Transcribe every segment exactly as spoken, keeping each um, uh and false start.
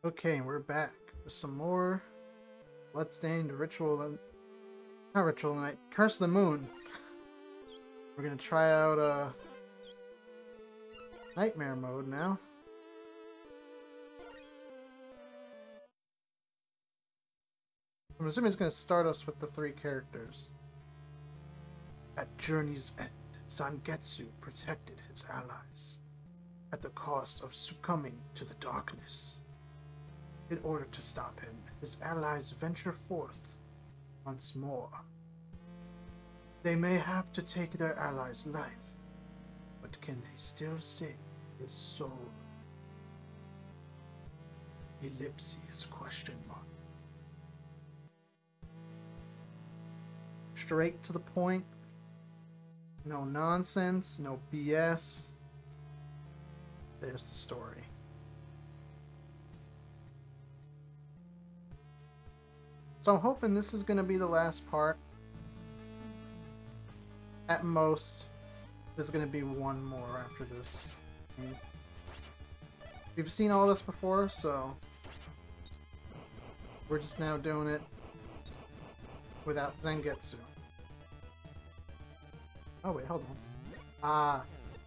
Okay, we're back with some more Bloodstained Ritual and not Ritual Night, Curse of the Moon. We're gonna try out uh Nightmare mode now. I'm assuming it's gonna start us with the three characters. At Journey's end, Zangetsu protected his allies at the cost of succumbing to the darkness. In order to stop him, his allies venture forth once more. They may have to take their ally's life, but can they still save his soul? Ellipses question mark. Straight to the point. No nonsense, no B S. There's the story. So I'm hoping this is going to be the last part. At most, there's going to be one more after this. I mean, we've seen all this before, so we're just now doing it without Zangetsu. Oh wait, hold on. Ah.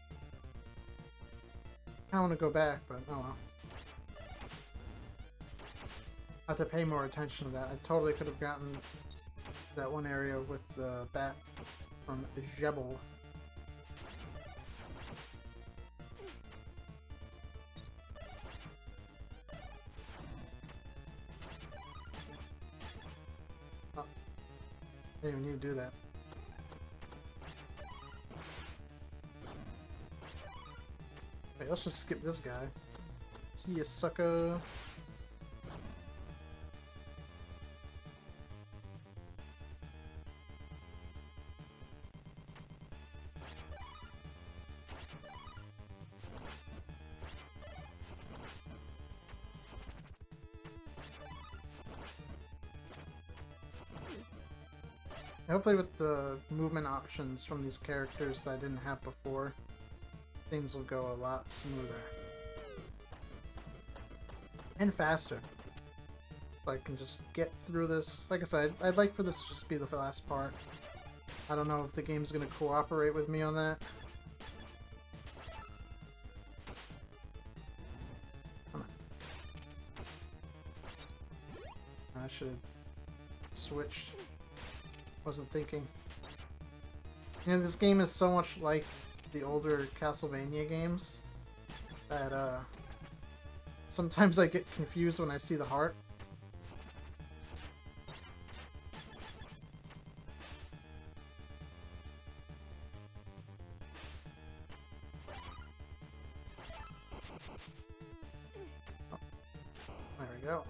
I want to go back, but oh well. I have to pay more attention to that. I totally could have gotten that one area with the bat from Jebel. Oh. I didn't even need to do that. Wait, let's just skip this guy. See ya, sucker. Hopefully with the movement options from these characters that I didn't have before, things will go a lot smoother. And faster. If I can just get through this. Like I said, I'd like for this to just be the last part. I don't know if the game's going to cooperate with me on that. Come on. I should have switched. Wasn't thinking. You know, this game is so much like the older Castlevania games that uh, sometimes I get confused when I see the heart. Oh, there we go.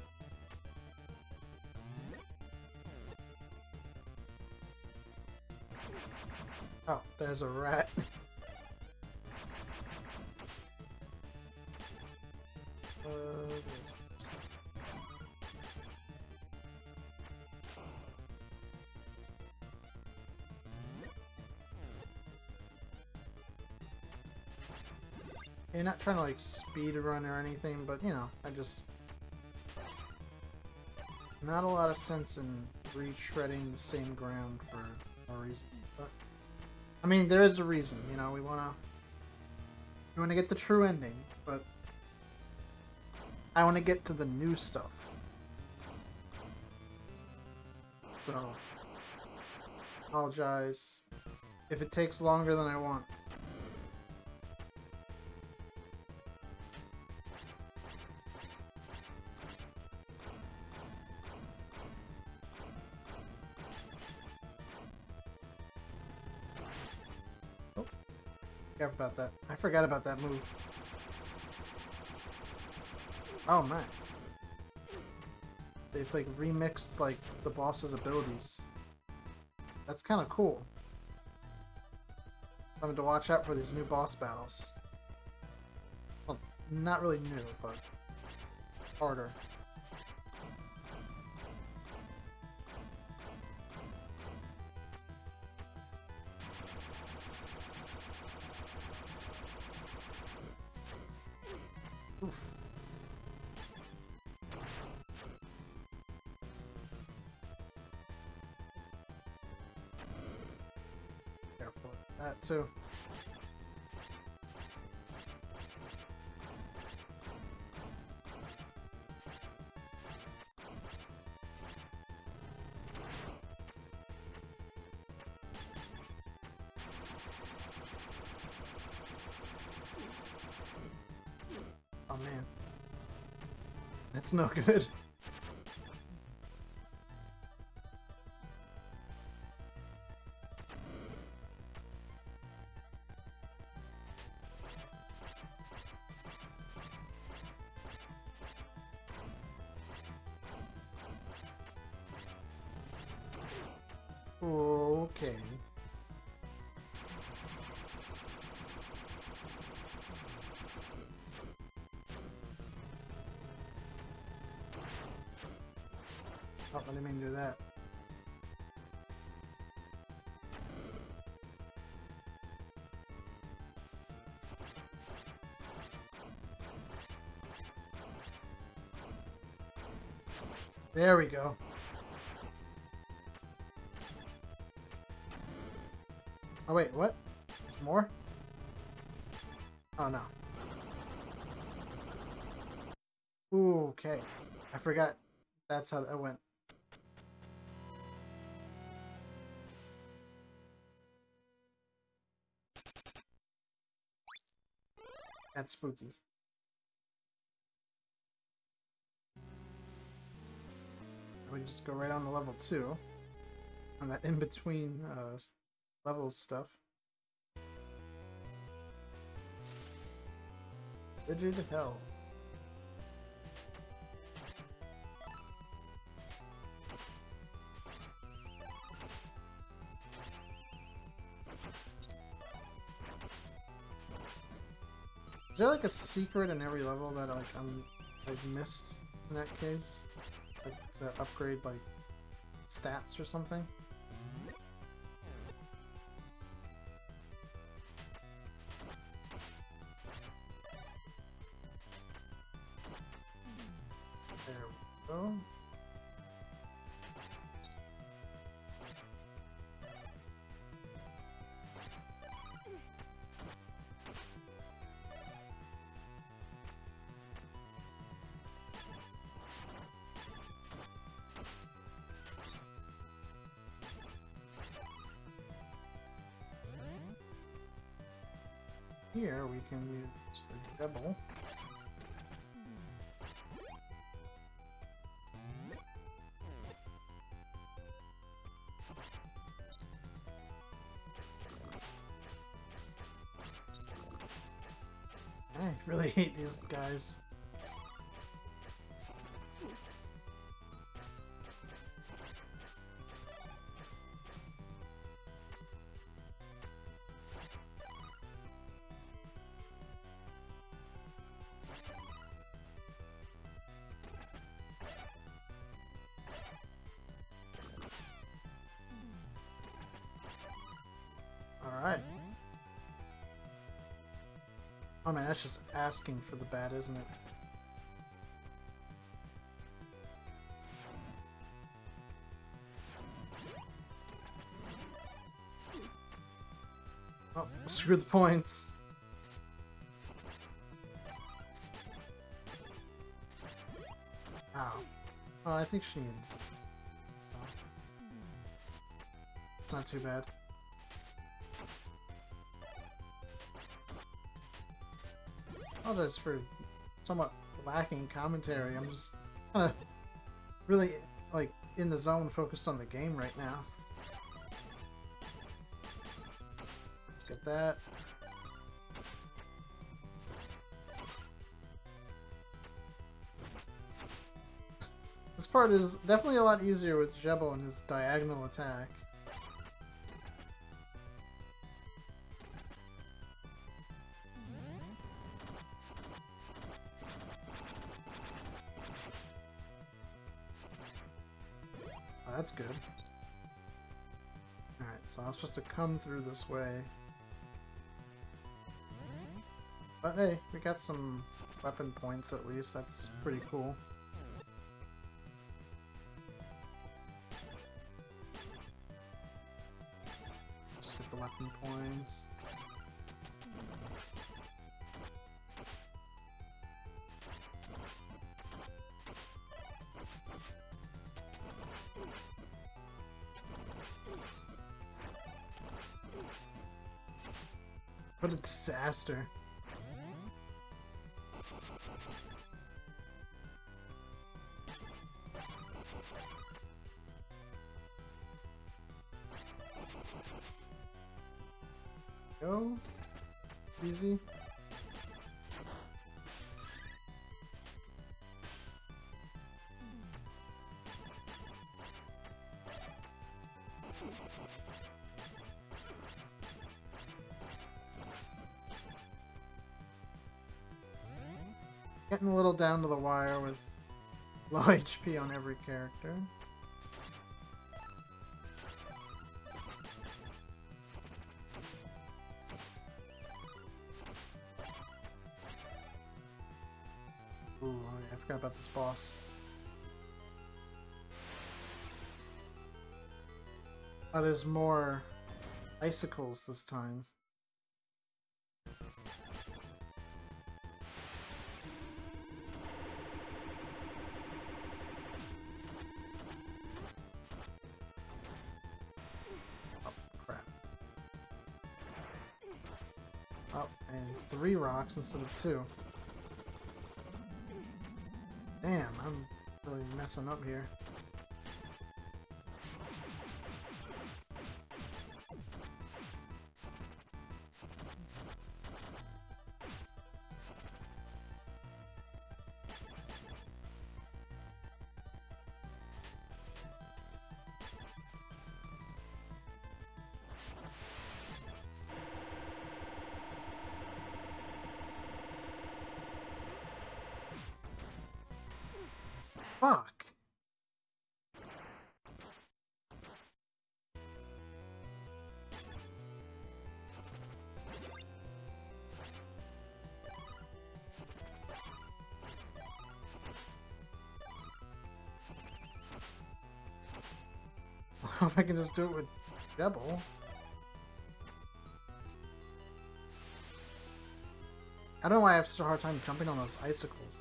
Oh, there's a rat. uh, You're not trying to like speed run or anything, but you know, I just not a lot of sense in retreading the same ground for no reason. But I mean, there is a reason, you know, we wanna we wanna get the true ending, but I wanna get to the new stuff. So apologize if it takes longer than I want. Forgot about that. I forgot about that move. Oh man. They've like remixed like the boss's abilities. That's kind of cool. I'm having to watch out for these new boss battles. Well, not really new, but harder. Oof. that too. Oh man. That's no good. Okay. Oh, I didn't mean to do that. There we go. Oh wait, what? There's more? Oh no. Ooh, okay. I forgot that's how that went. That's spooky. We just go right on to level two. On that in-between uh, level stuff. Rigid hell. Is there like a secret in every level that like I'm I've missed in that case? Like to upgrade like stats or something? There we go. Here we can use the double. I really hate these guys. Alright. Oh man, that's just asking for the bad, isn't it? Oh, screw the points. Ow. Oh, I think she needs... Oh. It's not too bad. Apologize for somewhat lacking commentary. I'm just kind of really like in the zone, focused on the game right now. Let's get that. This part is definitely a lot easier with Jebo and his diagonal attack. That's good. Alright, so I'm supposed to come through this way. But hey, we got some weapon points at least. That's pretty cool. Just get the weapon points. What a disaster. Go. Easy. Getting a little down to the wire with low H P on every character. Ooh, I forgot about this boss. Oh, there's more icicles this time. Oh, and three rocks instead of two. Damn, I'm really messing up here. Fuck. I can just do it with double. I don't know why I have such a hard time jumping on those icicles.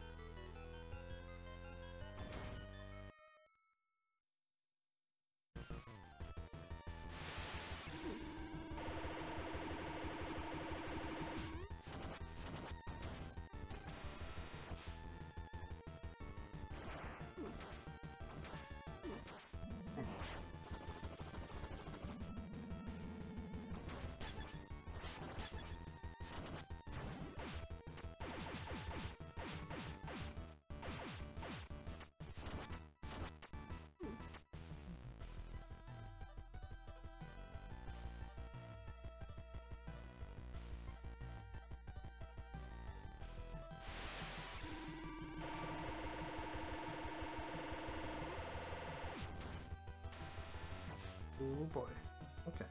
Oh boy. Okay.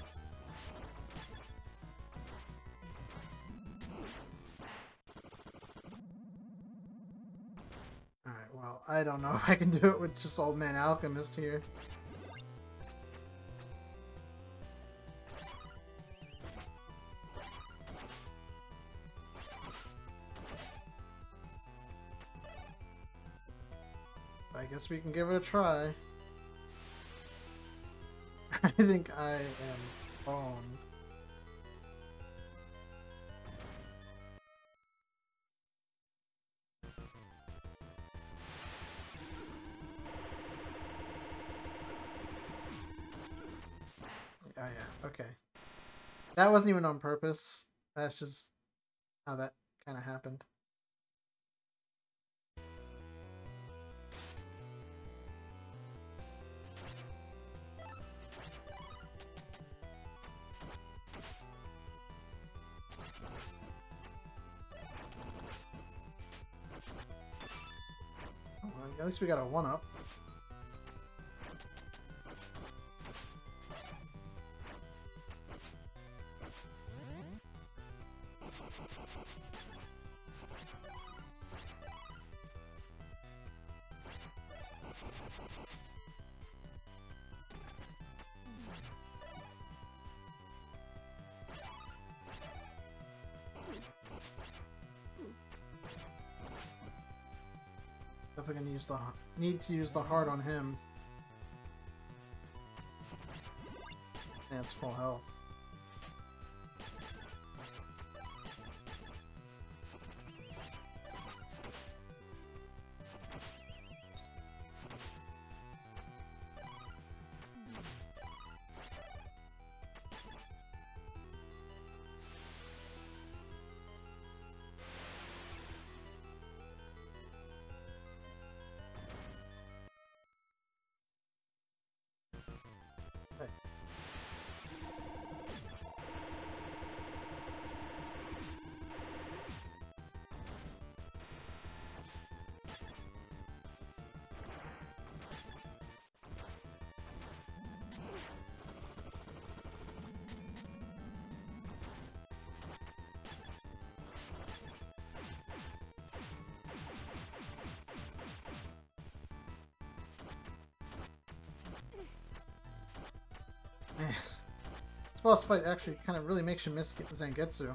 Alright, well, I don't know if I can do it with just Old Man Alchemist here. I guess we can give it a try. I think I am boned. Oh yeah, okay. That wasn't even on purpose. That's just how that kind of happened. Well, at least we got a one-up. Definitely gonna use the need to use the heart on him. Yeah, it's full health. Man, this boss fight actually kind of really makes you miss Zangetsu.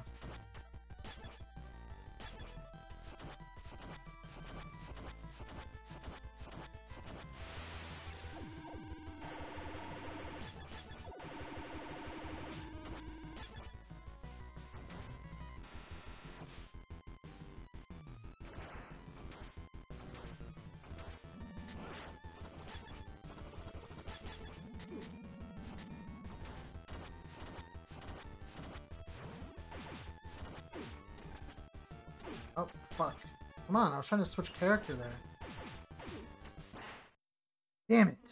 Oh, fuck. Come on, I was trying to switch character there. Damn it.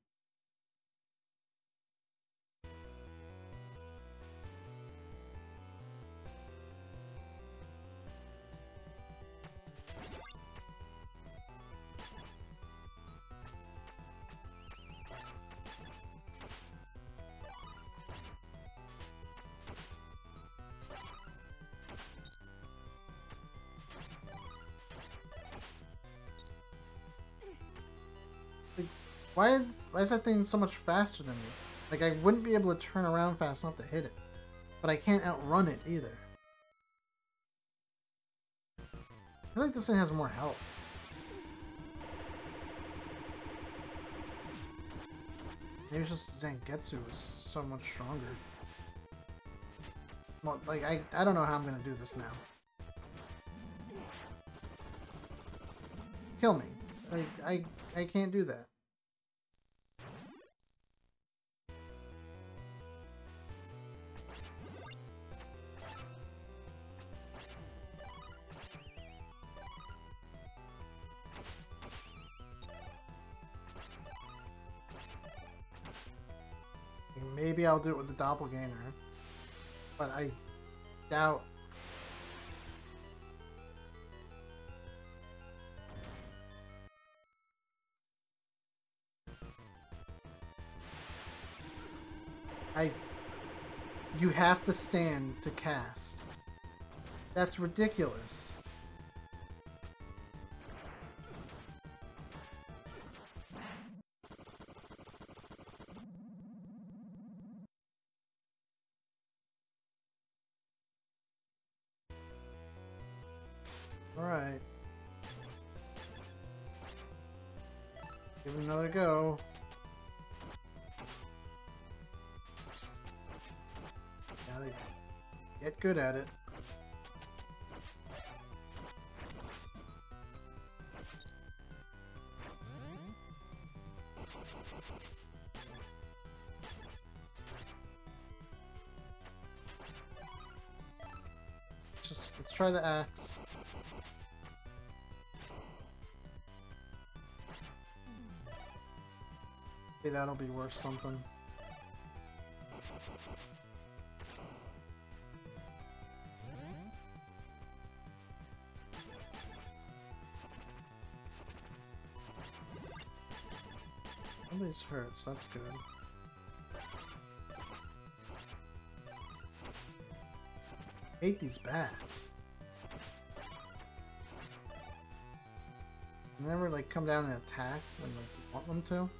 Why, why is that thing so much faster than me? Like, I wouldn't be able to turn around fast enough to hit it. But I can't outrun it either. I feel like this thing has more health. Maybe it's just Zangetsu is so much stronger. Well, like, I, I don't know how I'm gonna do this now. Kill me. Like, I, I can't do that. Maybe I'll do it with the doppelganger, but I doubt. I. You have to stand to cast. That's ridiculous. Alright. Give it another go. Gotta get good at it. Just let's try the axe. Maybe that'll be worth something. Nobody's hurt, so that's good. I hate these bats. They never like come down and attack when like you want them to.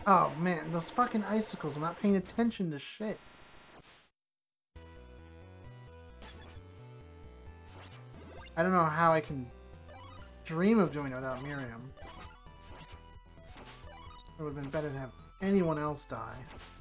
Oh man, those fucking icicles. I'm not paying attention to shit. I don't know how I can dream of doing it without Miriam. It would have been better to have anyone else die.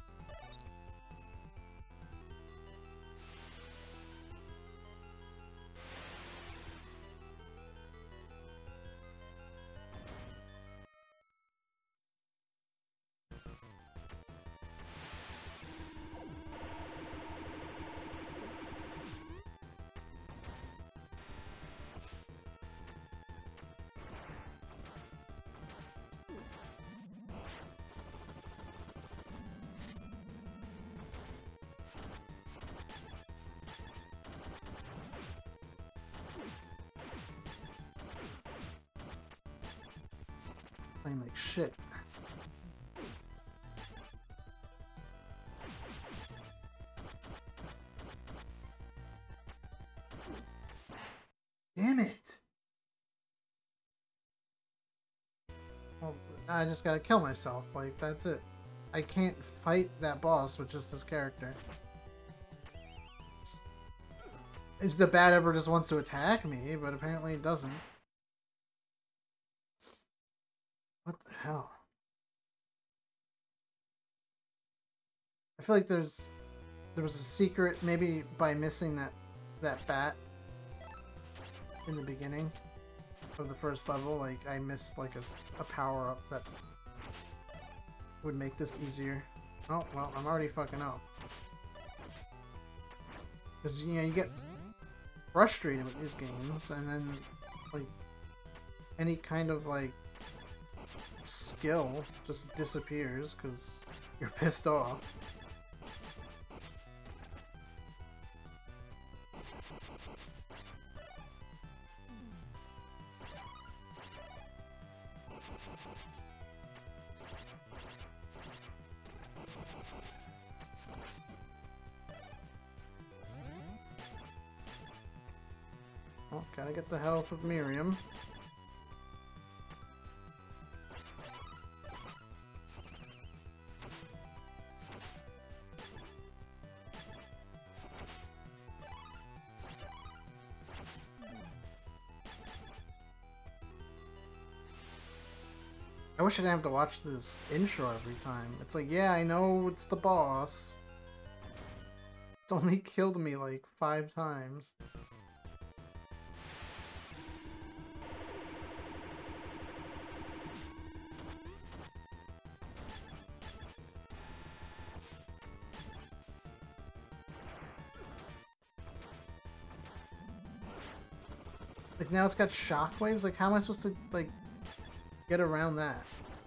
Playing like shit. Damn it! Well, I just gotta kill myself. Like, that's it. I can't fight that boss with just this character. It's, it's the bat ever just wants to attack me, but apparently it doesn't. What the hell? I feel like there's there was a secret, maybe by missing that that bat in the beginning of the first level. Like I missed like a, a power up that would make this easier. Oh well, I'm already fucking up. Because you know you get frustrated with these games, and then like any kind of like skill just disappears because you're pissed off. Well, gotta get the health with Miriam. I wish I didn't have to watch this intro every time. It's like, yeah, I know it's the boss. It's only killed me like five times. Like now it's got shockwaves. Like how am I supposed to like get around that?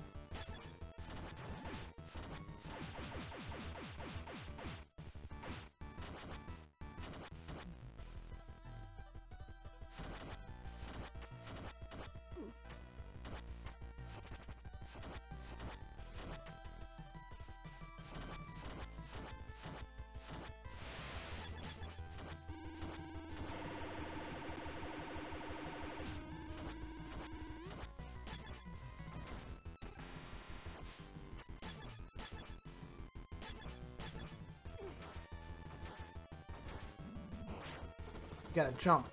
You gotta jump.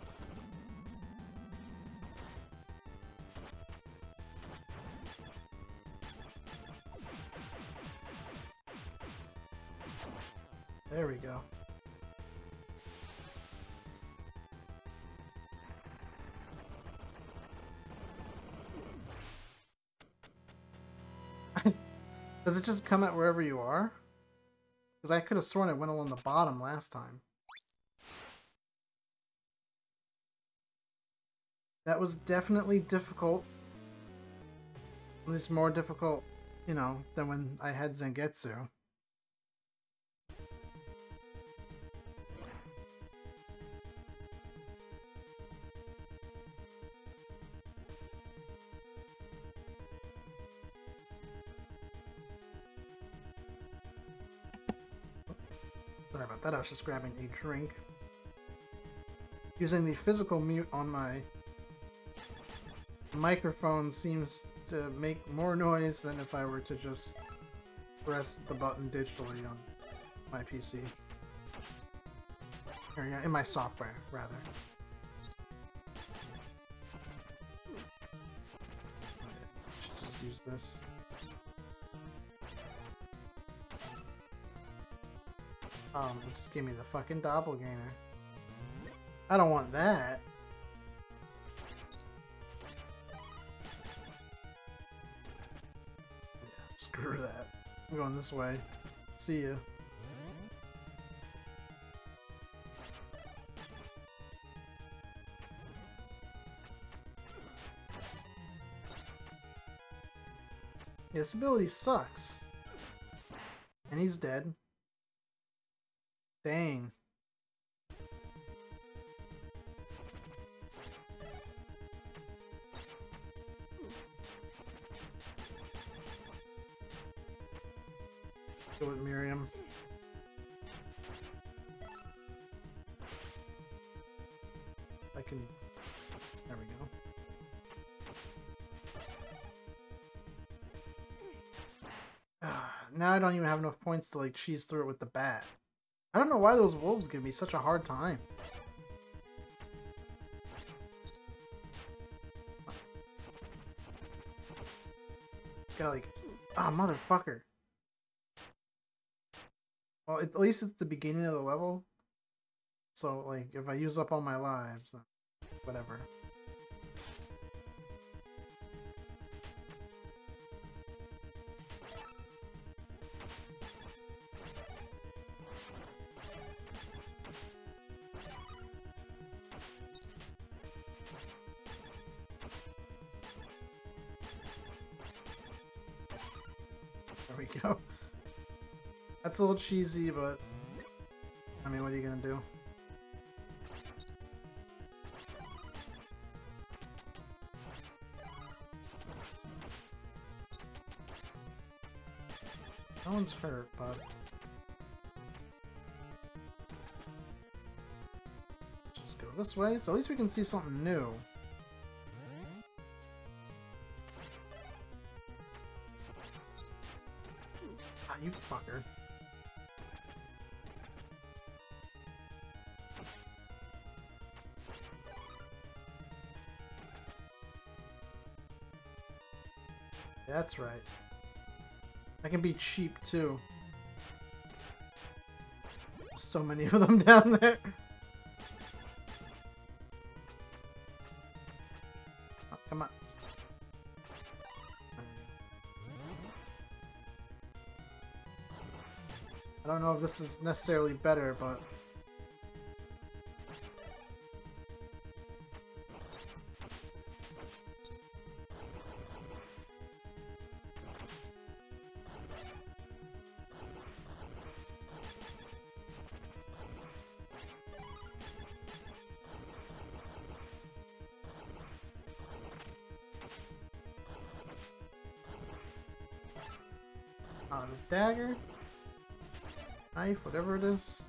There we go. Does it just come at wherever you are? Because I could have sworn it went along the bottom last time. That was definitely difficult. At least more difficult, you know, than when I had Zangetsu. Sorry about that, I was just grabbing a drink. Using the physical mute on my microphone seems to make more noise than if I were to just press the button digitally on my P C. Or, yeah, in my software, rather. Should just use this. Um, it just gave me the fucking doppelganger. I don't want that. Yeah, screw that. I'm going this way. See ya. Yeah, this ability sucks. And he's dead. Dang. Go with Miriam. I can... There we go. Now I don't even have enough points to like cheese through it with the bat. I don't know why those wolves give me such a hard time. It's got like... Ah, oh, motherfucker. Well, at least it's the beginning of the level. So, like, if I use up all my lives, then whatever. There we go. That's a little cheesy, but I mean, what are you gonna do? No one's hurt, but just go this way. So at least we can see something new. Ah, you fucker. That's right. I can be cheap too. So many of them down there. Oh, come on. I don't know if this is necessarily better, but uh, the dagger, knife, whatever it is.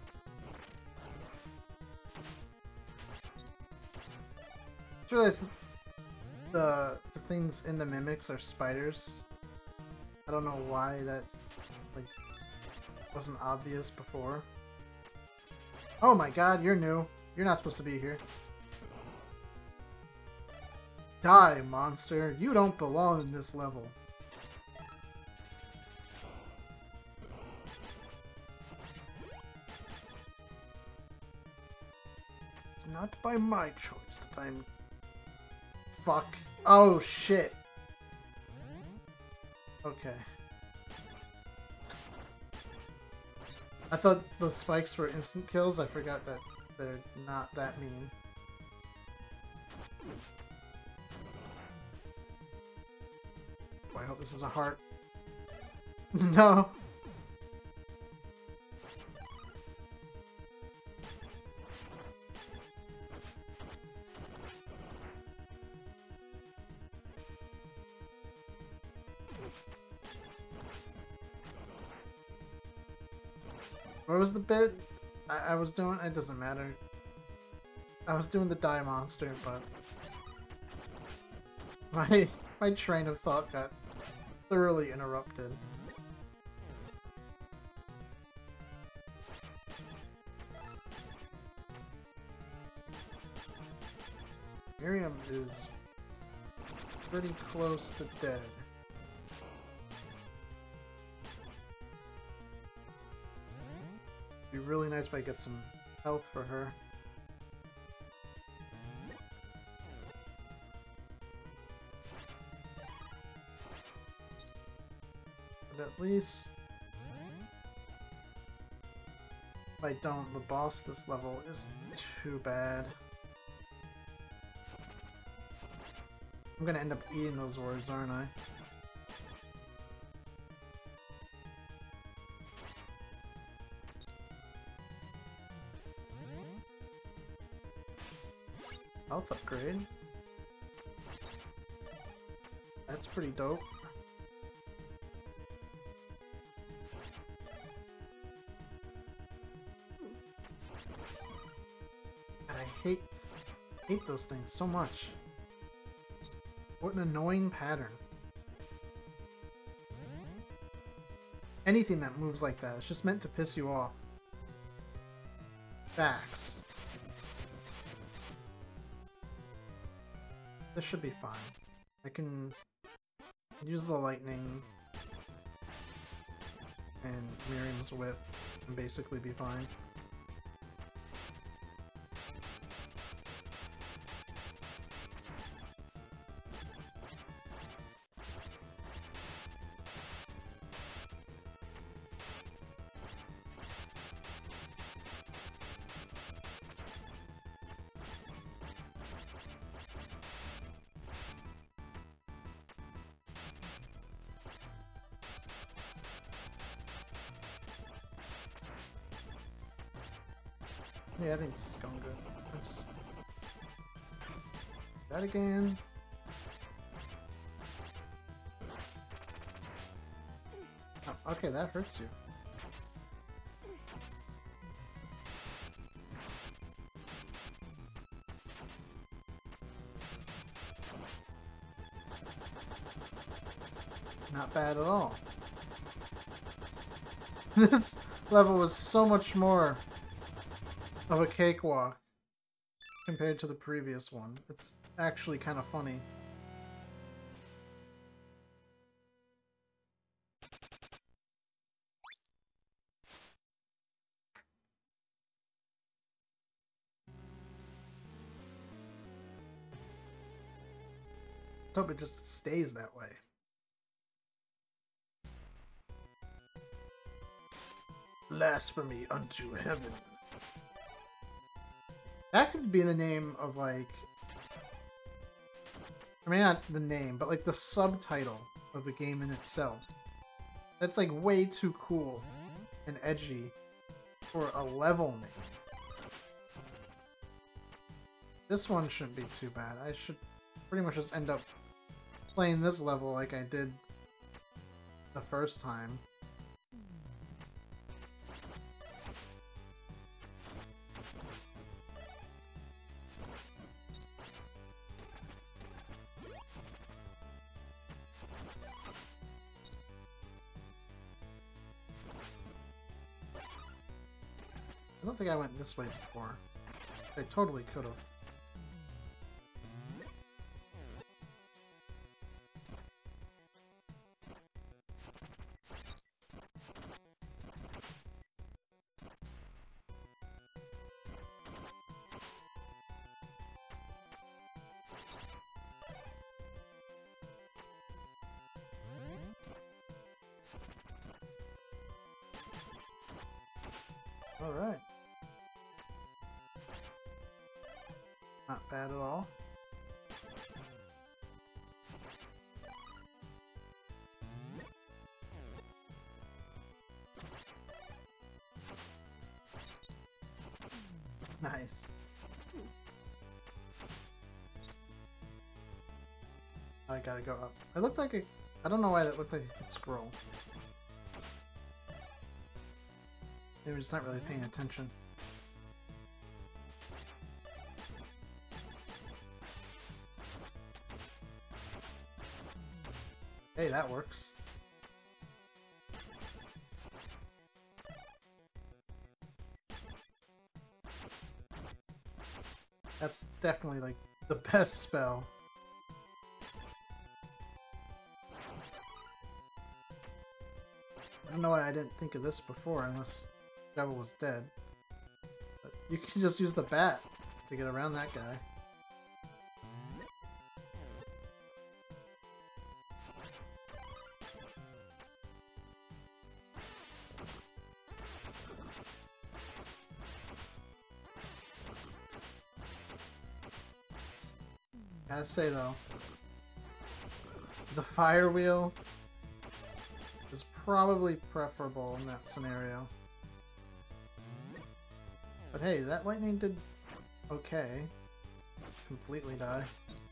I just realized the the things in the mimics are spiders. I don't know why that like wasn't obvious before. Oh my god, you're new. You're not supposed to be here. Die, monster. You don't belong in this level. It's not by my choice that I'm... Fuck. Oh, shit. Okay. I thought those spikes were instant kills. I forgot that they're not that mean. Oh, I hope this is a heart. No. What was the bit I, I was doing? It doesn't matter. I was doing the die monster, but my my train of thought got thoroughly interrupted. Miriam is pretty close to dead. It'd be really nice if I get some health for her. But at least if I don't, the boss this level isn't too bad. I'm gonna end up eating those words, aren't I? Health upgrade. That's pretty dope. And I hate hate those things so much. What an annoying pattern. Anything that moves like that, it's just meant to piss you off. Facts. This should be fine. I can use the lightning and Miriam's whip and basically be fine. Yeah, I think this is going good. I'll just... that again. Oh, okay, that hurts you. Not bad at all. This level was so much more of a cakewalk compared to the previous one. It's actually kind of funny. Let's hope it just stays that way. Blasphemy unto heaven. That could be the name of, like... I mean, not the name, but, like, the subtitle of the game in itself. That's, like, way too cool and edgy for a level name. This one shouldn't be too bad. I should pretty much just end up playing this level like I did the first time. I don't think I went this way before. I totally could have. All right. Not bad at all. Nice. I gotta go up. It looked like it. I don't know why that looked like it could scroll. Maybe just not really paying attention. Hey, that works. That's definitely like The best spell. I don't know why I didn't think of this before, unless Devil was dead. But you can just use the bat to get around that guy. Gotta say though, the fire wheel is probably preferable in that scenario. But hey, that lightning did okay. Completely die.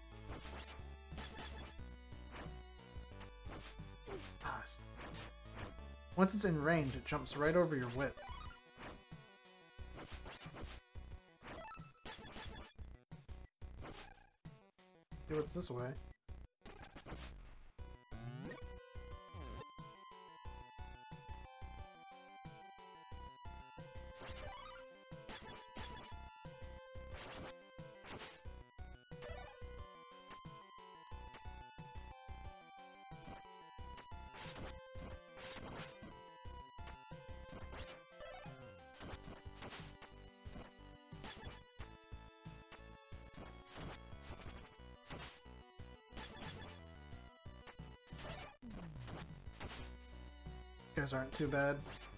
Gosh. Once it's in range, it jumps right over your whip. See what's this way? Guys aren't too bad.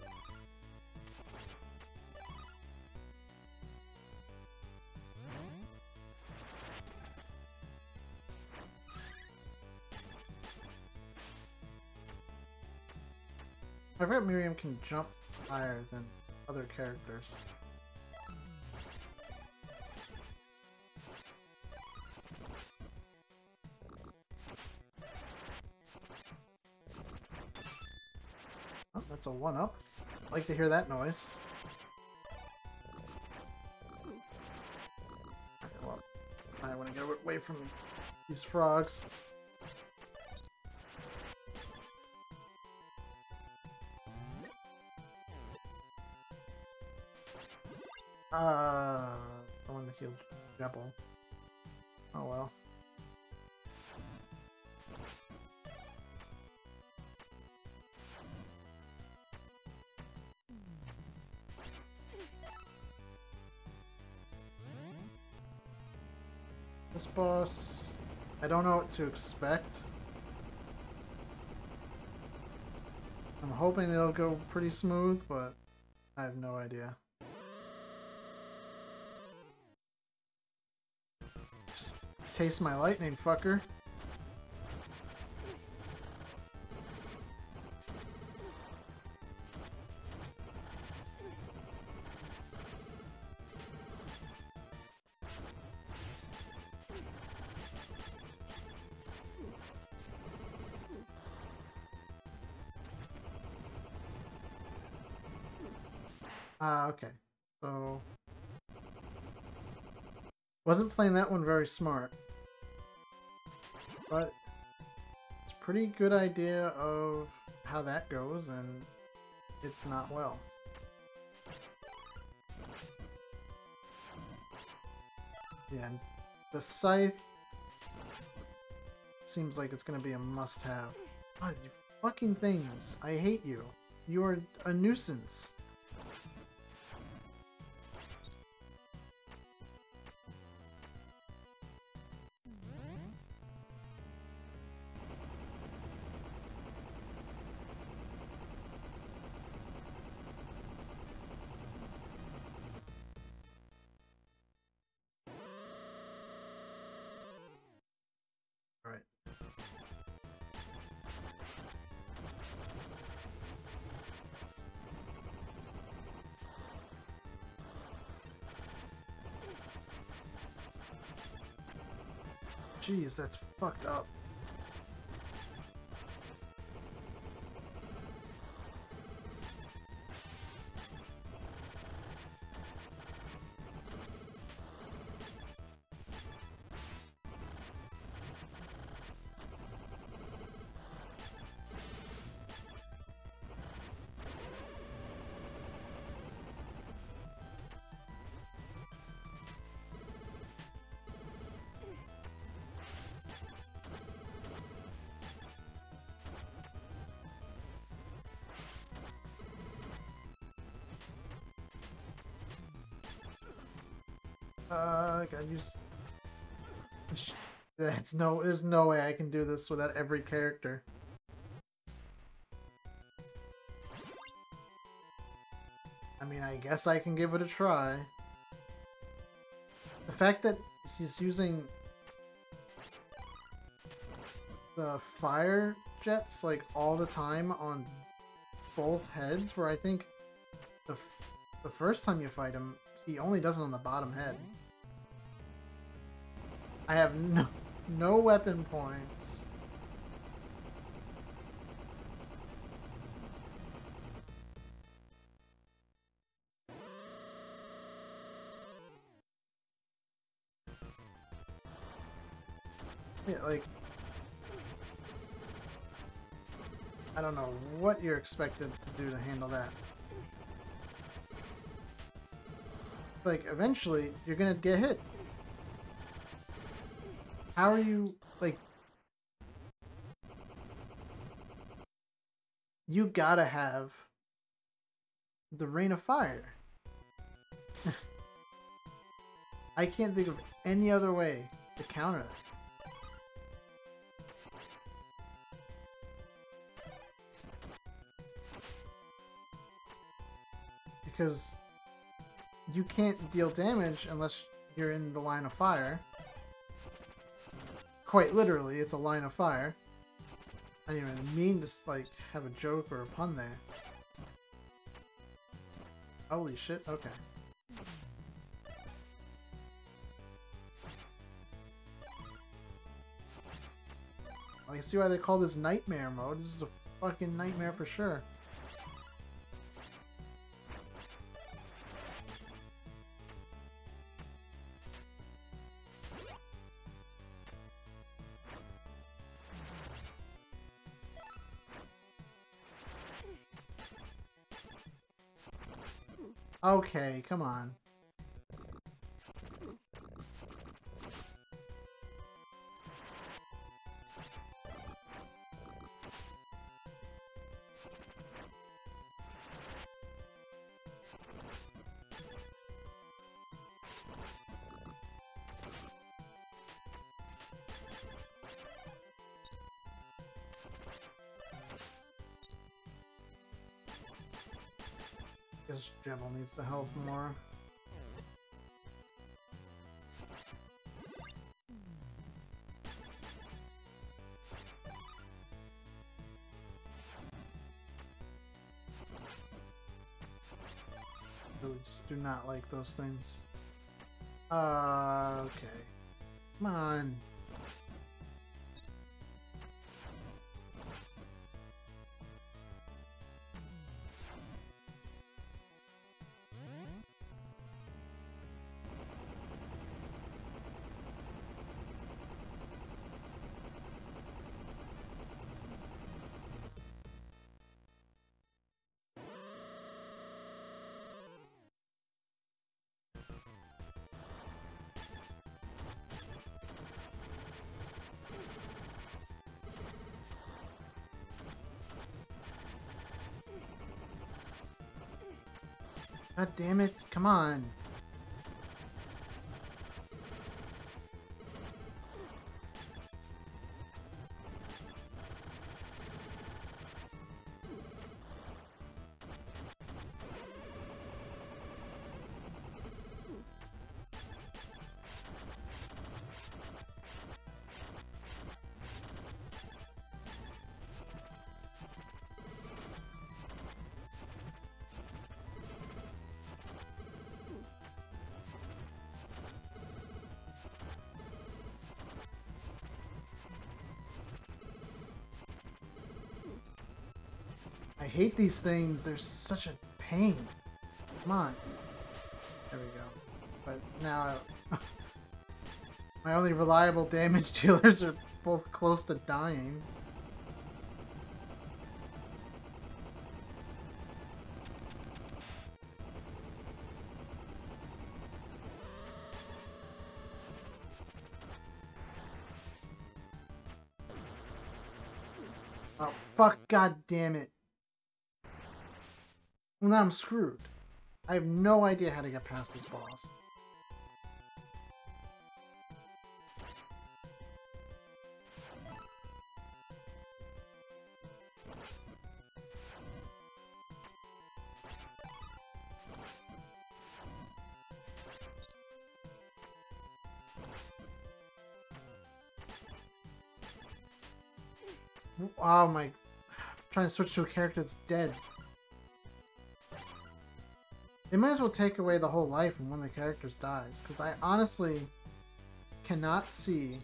I forgot Miriam can jump higher than other characters. Oh, that's a one-up. I like to hear that noise. Okay, well, I want to get away from these frogs. Uh, I want to heal Jebel. Oh well. This boss, I don't know what to expect. I'm hoping they'll go pretty smooth, but I have no idea. Just taste my lightning, fucker. Ah, uh, okay. So, wasn't playing that one very smart, but it's a pretty good idea of how that goes, and it's not well. Yeah, and the scythe seems like it's gonna be a must-have. Oh, you fucking things! I hate you. You are a nuisance. Jeez, that's fucked up. Uh, I gotta use... That's no, there's no way I can do this without every character. I mean, I guess I can give it a try. The fact that he's using the fire jets like all the time on both heads, where I think the, f the first time you fight him, he only does it on the bottom head. I have no, no weapon points. Yeah, like... I don't know what you're expected to do to handle that. Like, eventually, you're gonna get hit. How are you, like... You gotta have the Rain of Fire. I can't think of any other way to counter that. Because you can't deal damage unless you're in the line of fire. Quite literally, it's a line of fire. I didn't even mean to, like, have a joke or a pun there. Holy shit, okay. I see why they call this nightmare mode. This is a fucking nightmare for sure. Okay, come on. Guess Jebel needs to help more. Really just do not like those things. Uh, okay. Come on. God damn it, come on. I hate these things. They're such a pain. Come on. There we go. But now, I, my only reliable damage dealers are both close to dying. Oh, fuck, god damn it. Well, now I'm screwed. I have no idea how to get past this boss. Oh my... I'm trying to switch to a character that's dead. They might as well take away the whole life when one of the characters dies, because I honestly cannot see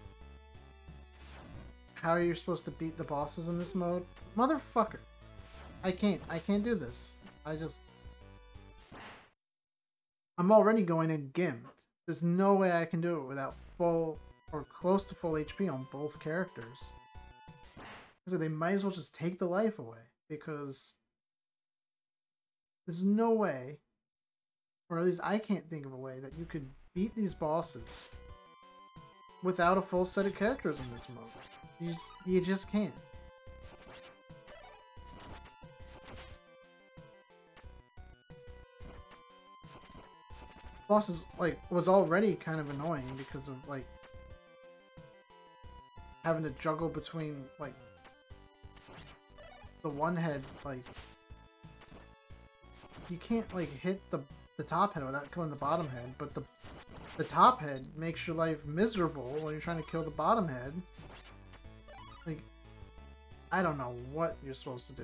how you're supposed to beat the bosses in this mode. Motherfucker. I can't. I can't do this. I just... I'm already going in gimped. There's no way I can do it without full or close to full H P on both characters. So they might as well just take the life away, because there's no way, or at least I can't think of a way, that you could beat these bosses without a full set of characters in this mode. You just, you just can't. Boss is, like, was already kind of annoying because of, like, having to juggle between, like, the one head, like, you can't, like, hit the, the top head without killing the bottom head, but the, the top head makes your life miserable when you're trying to kill the bottom head. Like, I don't know what you're supposed to do.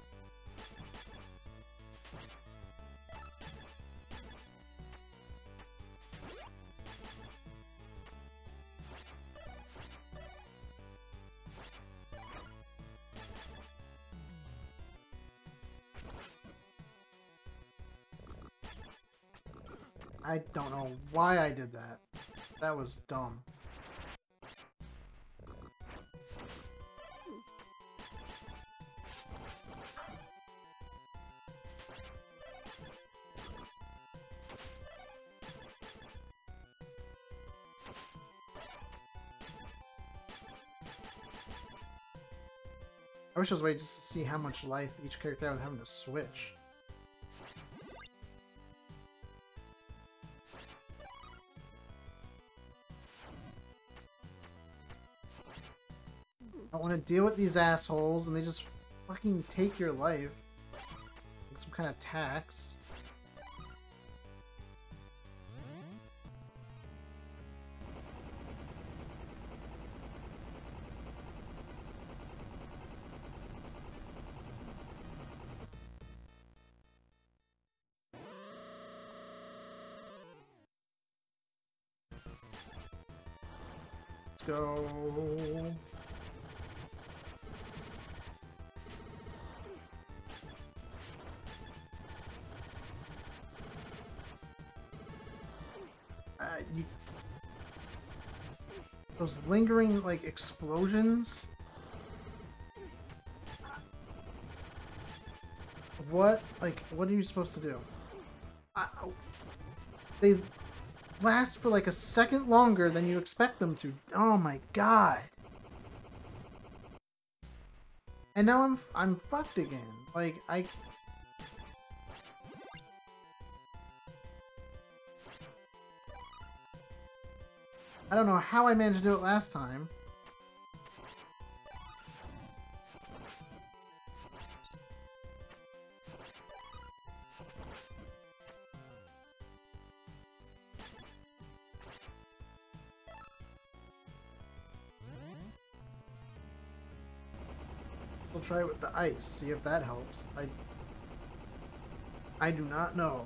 I don't know why I did that. That was dumb. I wish I was waiting just to see how much life each character was having to switch. I want to deal with these assholes and they just fucking take your life. Like some kind of tax. Let's go. Uh, you... Those lingering, like, explosions? What? Like, what are you supposed to do? I, they last for, like, a second longer than you expect them to. Oh my god. And now I'm, I'm fucked again. Like, I... I don't know how I managed to do it last time. We'll try it with the ice, see if that helps. I... I do not know.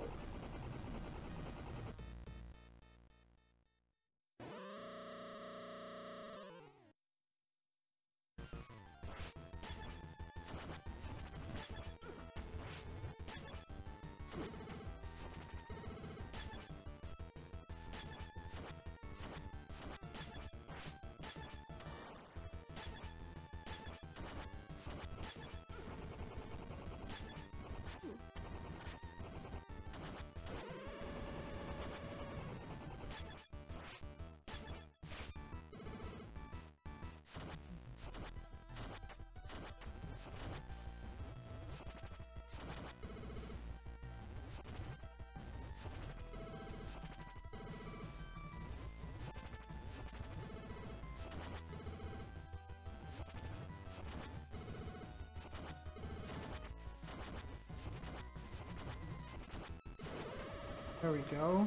There we go.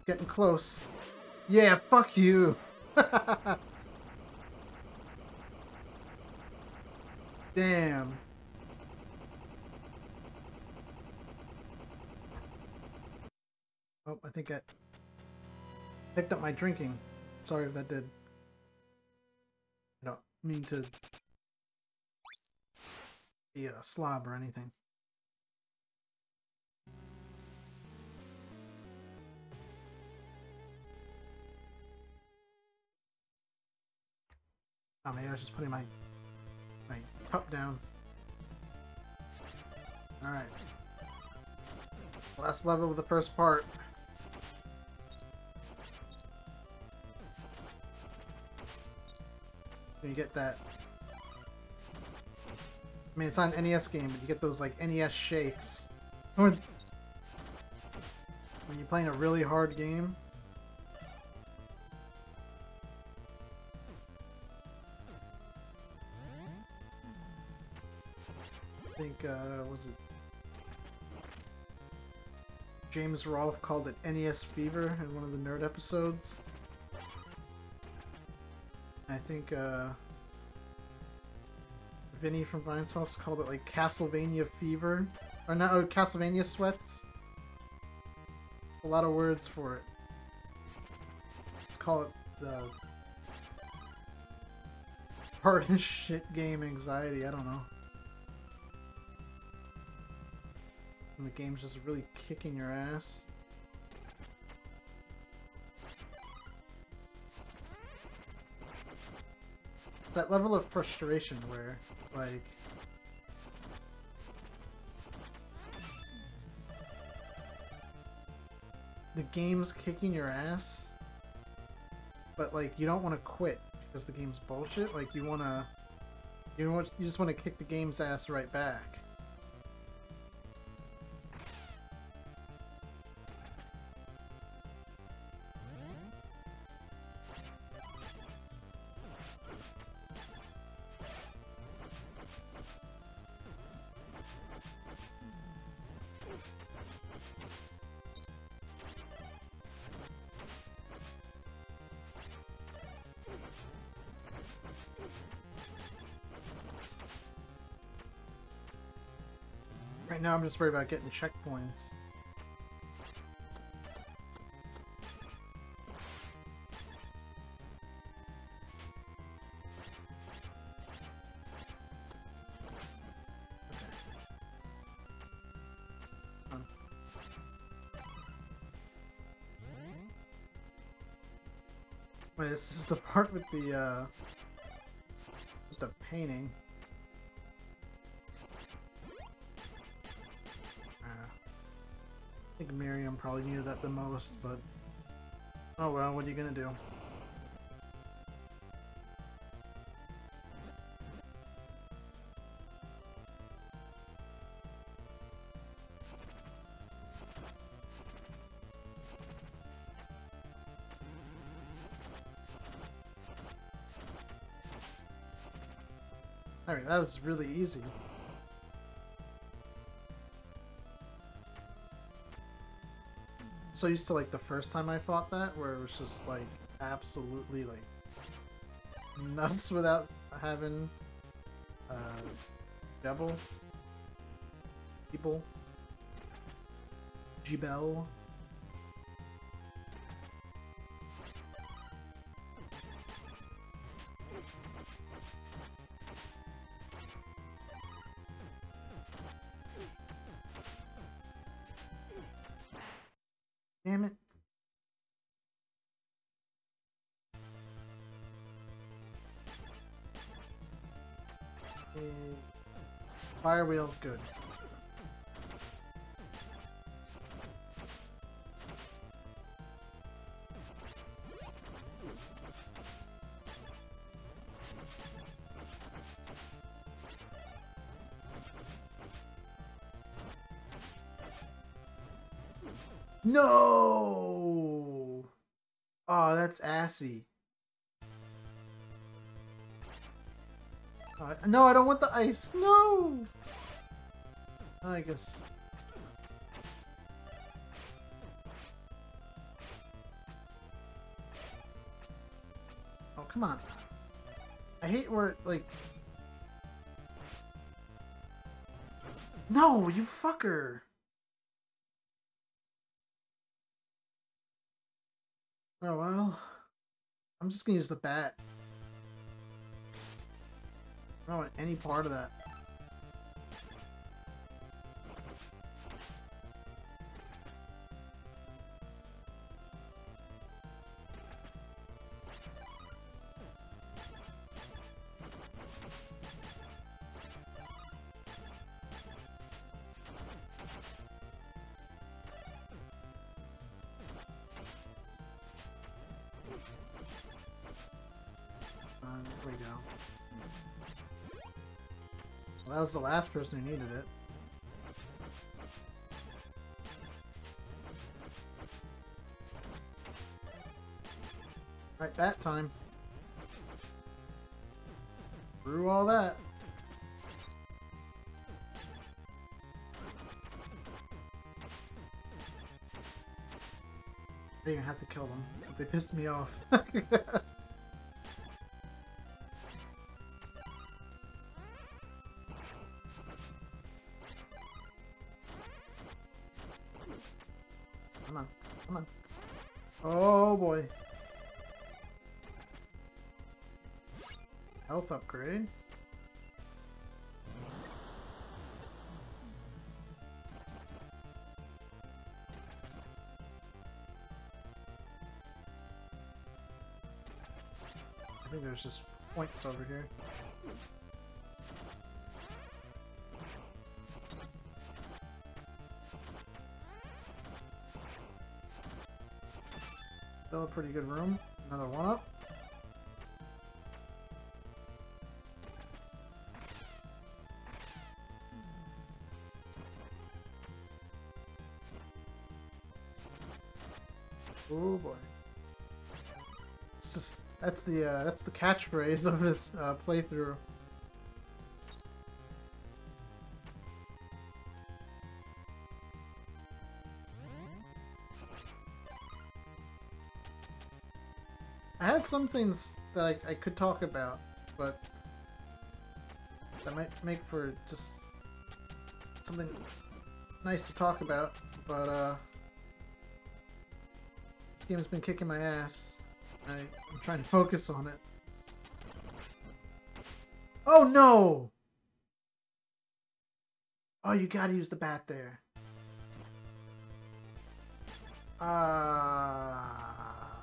Getting close. Yeah, fuck you. Damn. Oh, I think I picked up my drinking. Sorry if that did. I don't mean to be a slob or anything. Oh, maybe I was just putting my my cup down. Alright. Last level of the first part. You get that. I mean, it's not an N E S game, but you get those like N E S shakes. When you're playing a really hard game. I think, uh, was it James Rolfe called it N E S Fever in one of the Nerd episodes? I think, uh, Vinny from Vine Sauce called it like Castlevania Fever. Or not, or Castlevania Sweats. A lot of words for it. Let's call it the hardest shit game anxiety, I don't know. And the game's just really kicking your ass. That level of frustration where, like, the game's kicking your ass, but like you don't want to quit because the game's bullshit. Like you want to, you know, you just want to kick the game's ass right back. Right now I'm just worried about getting checkpoints. Okay. Wait, this is the part with the, uh, with the painting. I think Miriam probably needed that the most, but oh well, what are you gonna do? Alright, that was really easy. So used to like the first time I fought that, where it was just like absolutely like nuts without having uh Jebel people Jebel. Damn it. Okay. Fire wheel's good. No! Oh, that's assy. Uh, no, I don't want the ice. No! I guess. come on. I hate where, like... No, you fucker! Oh, well. I'm just gonna use the bat. I don't want any part of that. There we go. Well, that was the last person who needed it. Right, bat time. Through all that. I didn't have to kill them, but they pissed me off. Come on, come on. Oh boy. Health upgrade. I think there's just points over here. Still a pretty good room. Another one up. Oh boy. It's just that's the uh, that's the catchphrase of this uh, playthrough. I had some things that I, I could talk about, but that might make for just something nice to talk about, but uh, this game has been kicking my ass. I, I'm trying to focus on it. Oh no! Oh, you gotta use the bat there. Ah. Uh...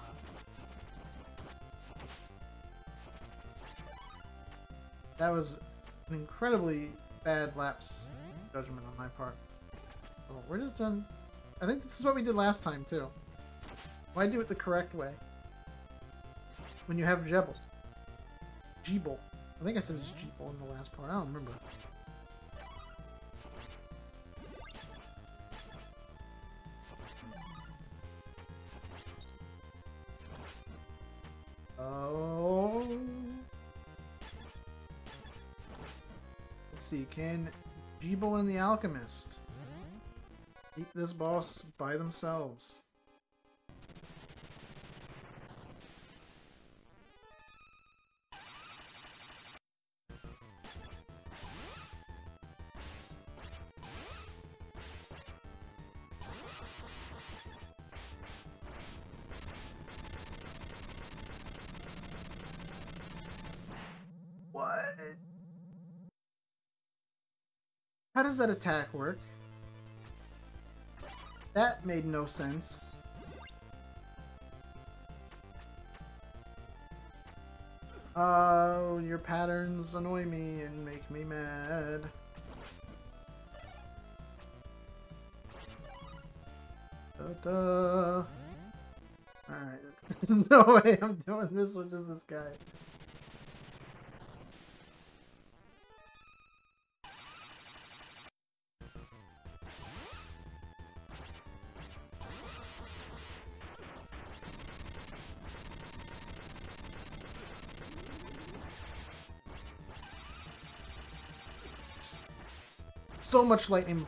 That was an incredibly bad lapse judgment on my part. Oh, we're just done. I think this is what we did last time too. Why do it the correct way? When you have Jebel. Jeeble. I think I said it's Jeeble in the last part. I don't remember. Oh. Let's see. Can Jeeble and the Alchemist beat this boss by themselves? What? How does that attack work? That made no sense. Oh, your patterns annoy me and make me mad. Da-da. Alright. There's no way I'm doing this with just this guy. So much lightning.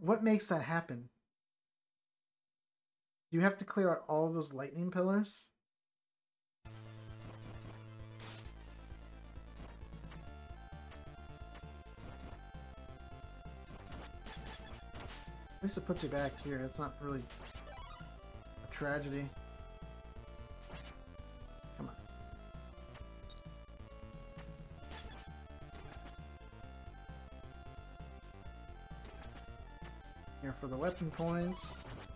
What makes that happen? Do you have to clear out all those lightning pillars? At least it puts you back here. It's not really a tragedy. Come on. Here for the weapon points.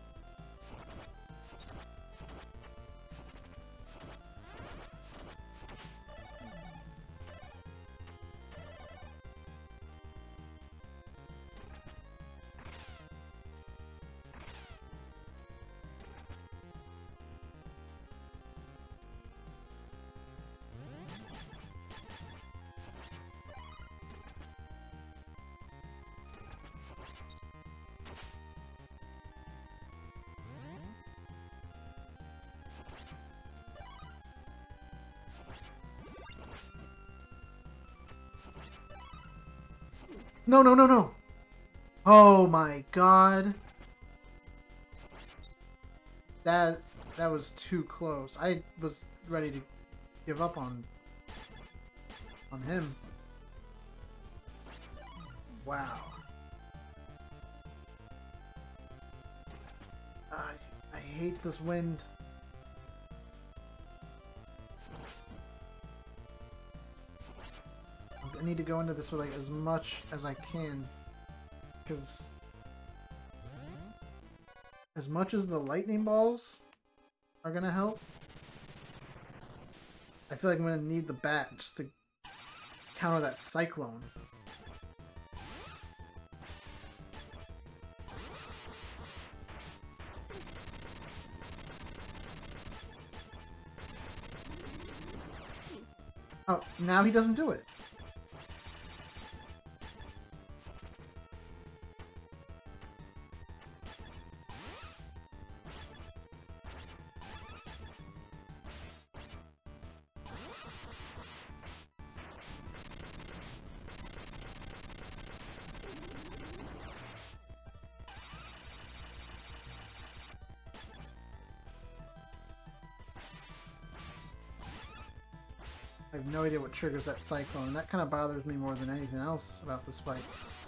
No, no, no, no! Oh my god. That that was too close. I was ready to give up on on him. Wow. I I hate this wind. I need to go into this with like as much as I can, because as much as the lightning balls are gonna help, I feel like I'm gonna need the bat just to counter that cyclone. Oh, now he doesn't do it. I have no idea what triggers that cyclone, and that kind of bothers me more than anything else about this fight.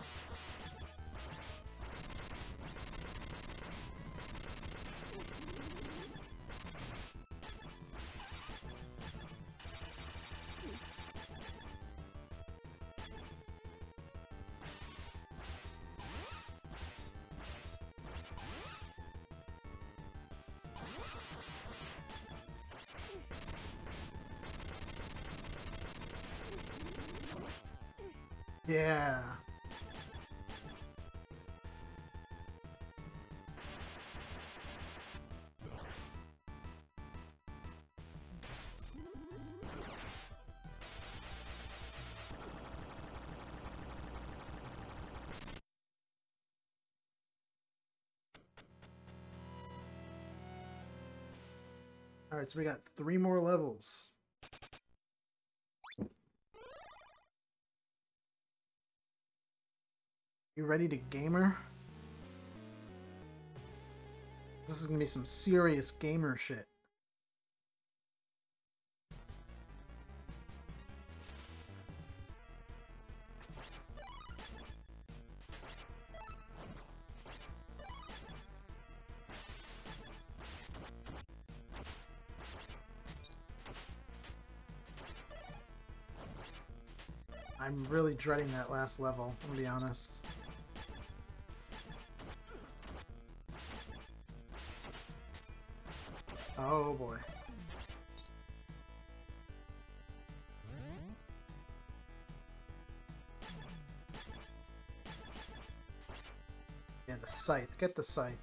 Yeah. All right, so we got three more levels. You ready to gamer? This is gonna be some serious gamer shit. I'm really dreading that last level, I'm gonna be honest. Oh boy. Yeah, the scythe. Get the scythe.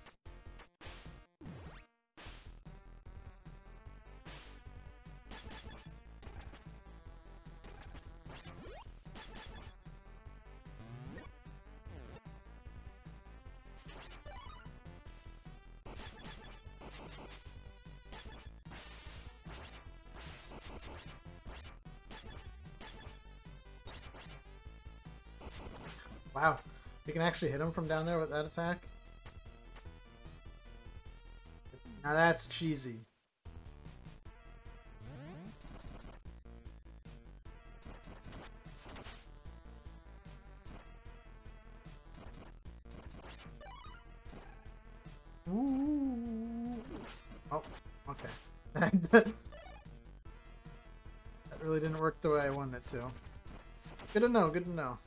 Wow. You can actually hit him from down there with that attack. Now that's cheesy. Ooh. Oh, okay. That really didn't work the way I wanted it to. Good to know, good to know.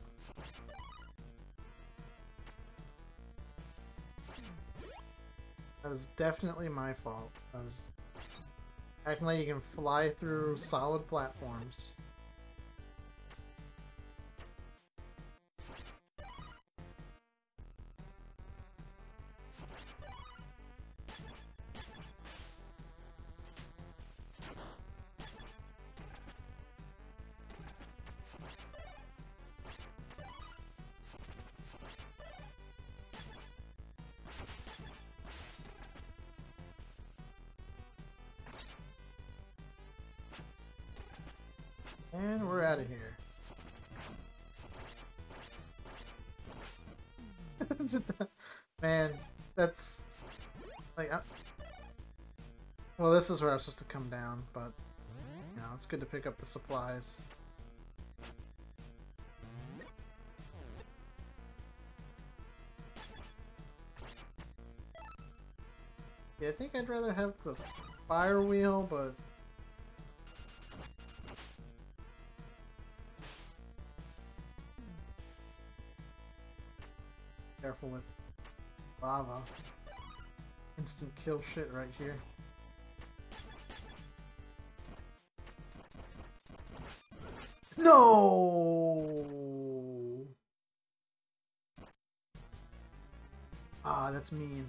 That was definitely my fault. I was acting like you can fly through solid platforms. And we're out of here. Man, that's like, I... well, this is where I was supposed to come down, but you know, it's good to pick up the supplies. Yeah, I think I'd rather have the fire wheel, but careful with lava. Instant kill shit right here. No! Ah, that's mean.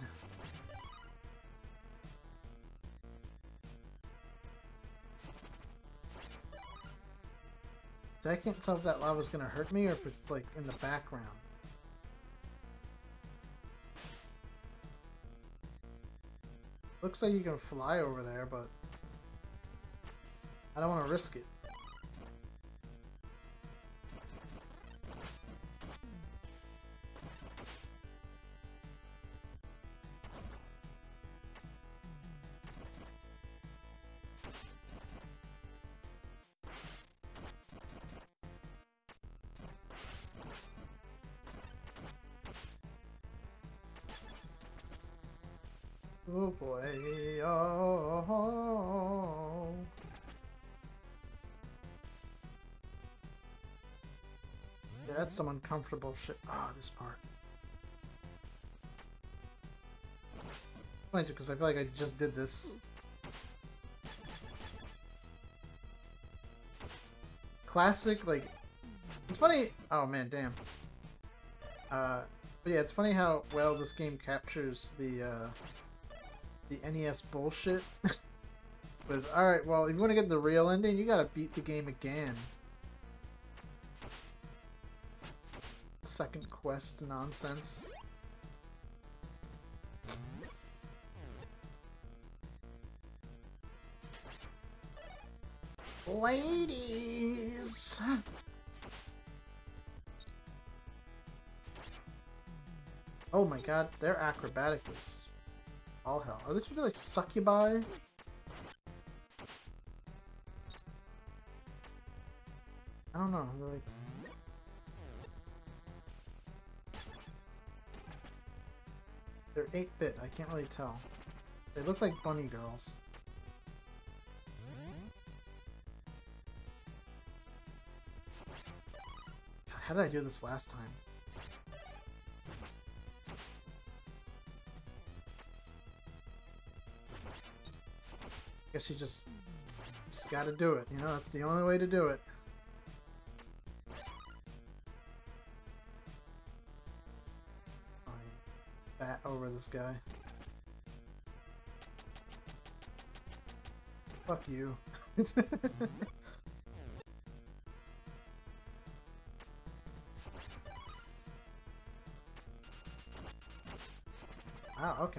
So I can't tell if that lava's gonna hurt me or if it's like in the background. Looks like you can fly over there, but I don't want to risk it. Oh boy, oh. Yeah, that's some uncomfortable shit. Ah, oh, this part. Funny too, because I feel like I just did this. Classic, like, it's funny. Oh man, damn. Uh, but yeah, it's funny how well this game captures the, uh, the N E S bullshit. With, alright, well, if you want to get the real ending, you gotta beat the game again. Second quest nonsense. Ladies! Oh my god, their acrobatic is all hell. Are these really like succubi? I don't know, they're like... They're eight bit, I can't really tell. They look like bunny girls. God, how did I do this last time? Guess you just, just gotta do it, you know, that's the only way to do it. Bat over this guy. Fuck you. Wow, okay.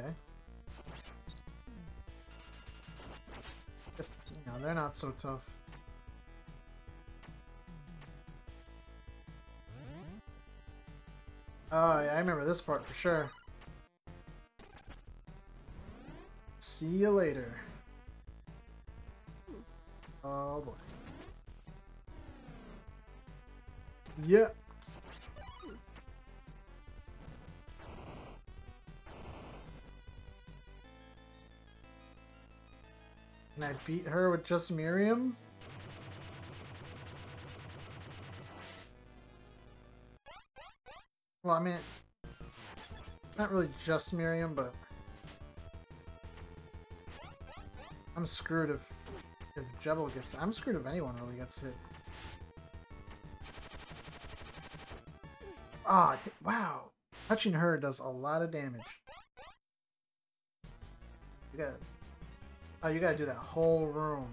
Just, you know, they're not so tough. Oh, yeah, I remember this part for sure. See you later. Oh, boy. Yep. Can I beat her with just Miriam? Well, I mean, not really just Miriam, but I'm screwed if if Jebel gets. I'm screwed if anyone really gets hit. Ah, oh, wow! Touching her does a lot of damage. You gotta. Oh, you gotta do that whole room.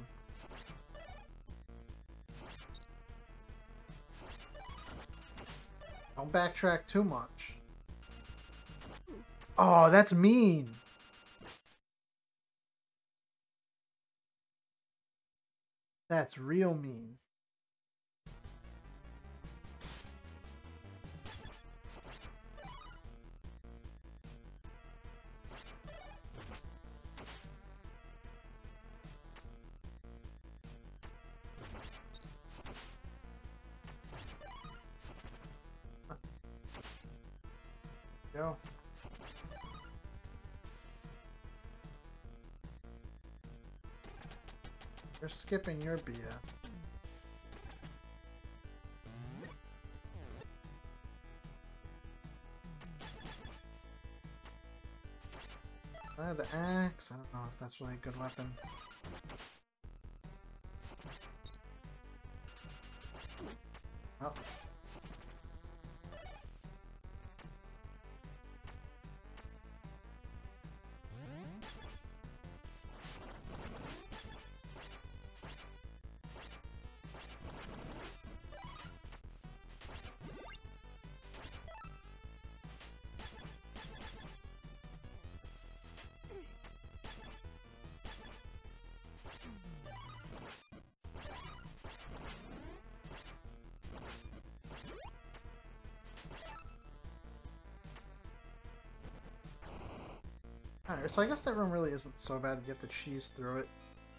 Don't backtrack too much. Oh, that's mean. That's real mean. Go. You're skipping your B S. Uh, the axe? I don't know if that's really a good weapon. Oh. Alright, so I guess that room really isn't so bad that you have to cheese through it.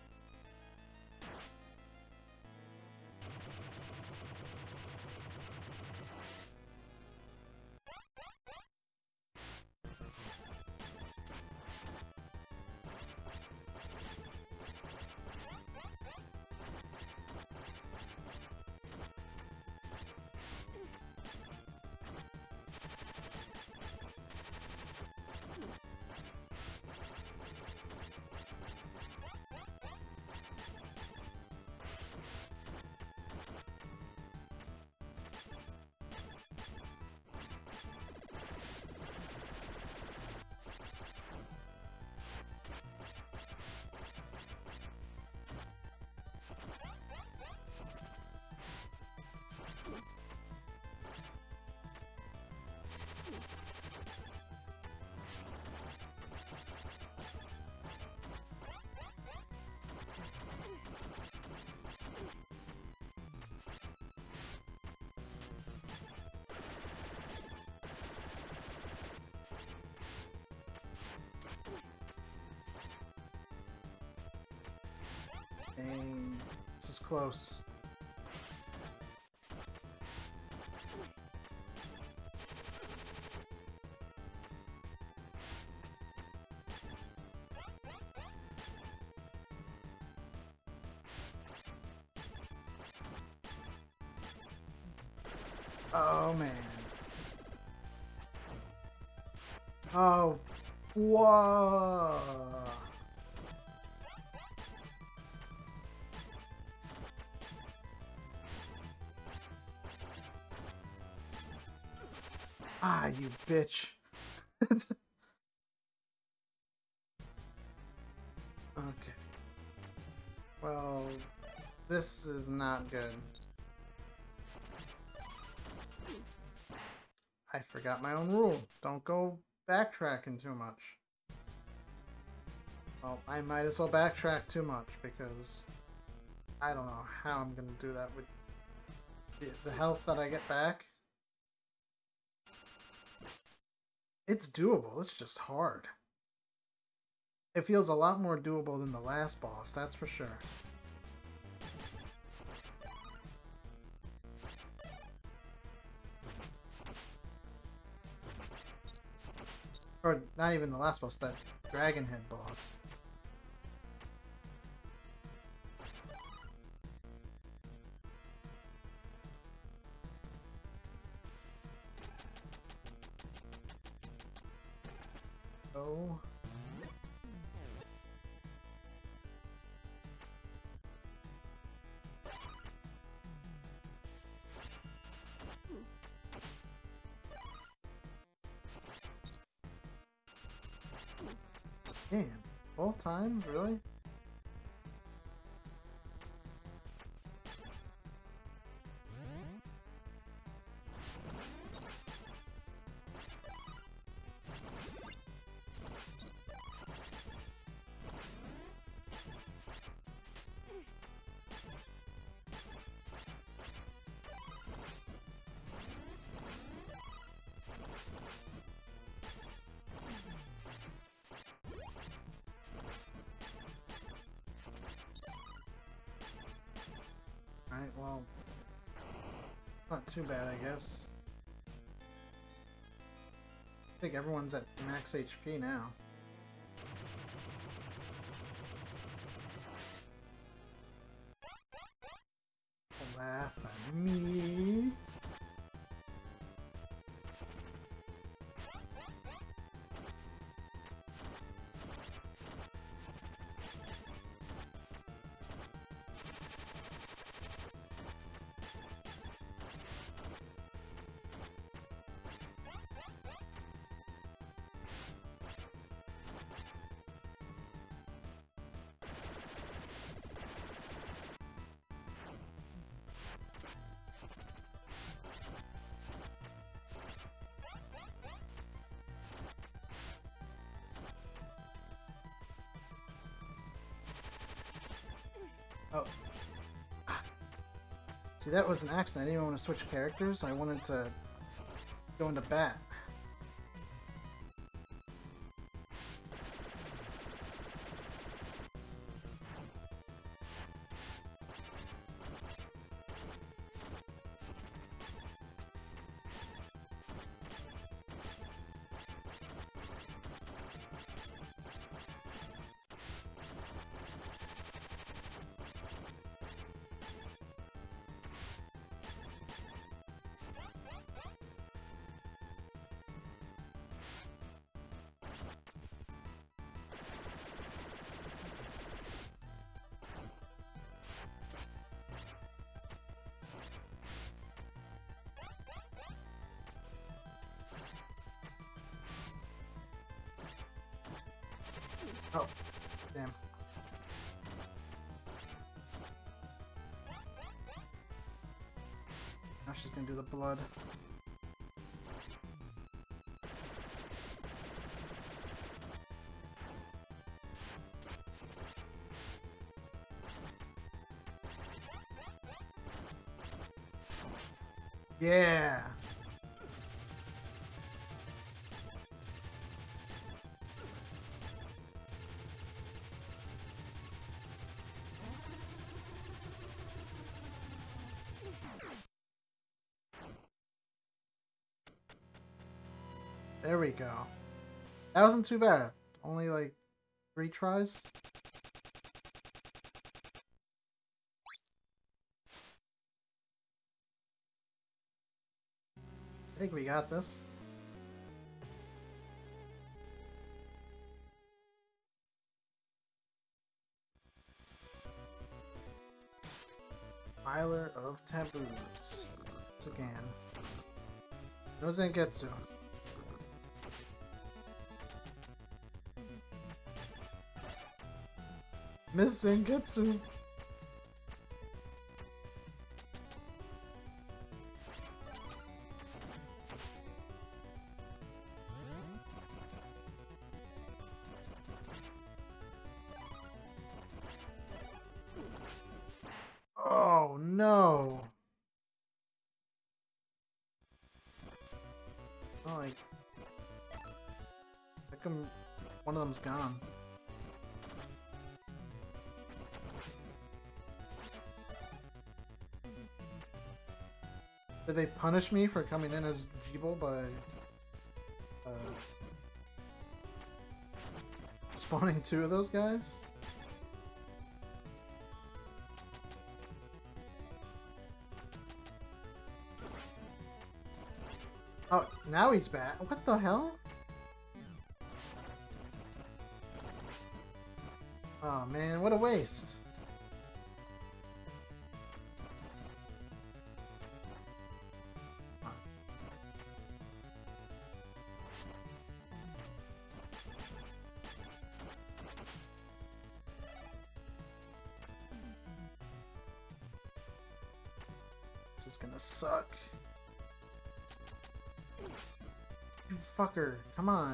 Dang, this is close. Oh man. Oh, whoa. Ah, you bitch. Okay. Well, this is not good. I forgot my own rule. Don't go backtracking too much. Well, I might as well backtrack too much because I don't know how I'm gonna do that with the, the health that I get back. It's doable. It's just hard. It feels a lot more doable than the last boss, that's for sure. Or not even the last boss, that dragon head boss. Oh. Damn, both times, really? Alright, well, not too bad, I guess. I think everyone's at max H P now. Laugh at me. Oh. See, that was an accident. I didn't even want to switch characters. I wanted to go into bat. Oh, damn. Now she's gonna do the blood. Yeah. There we go. That wasn't too bad. Only like three tries. I think we got this. Filer of Taboos. Once again. No Zangetsu. Miss Zangetsu. Oh no. Oh, like How come one of them's gone? Did they punish me for coming in as Jeeble by uh, spawning two of those guys? Oh, now he's back. What the hell? Oh man, what a waste. This is gonna suck. You fucker, come on.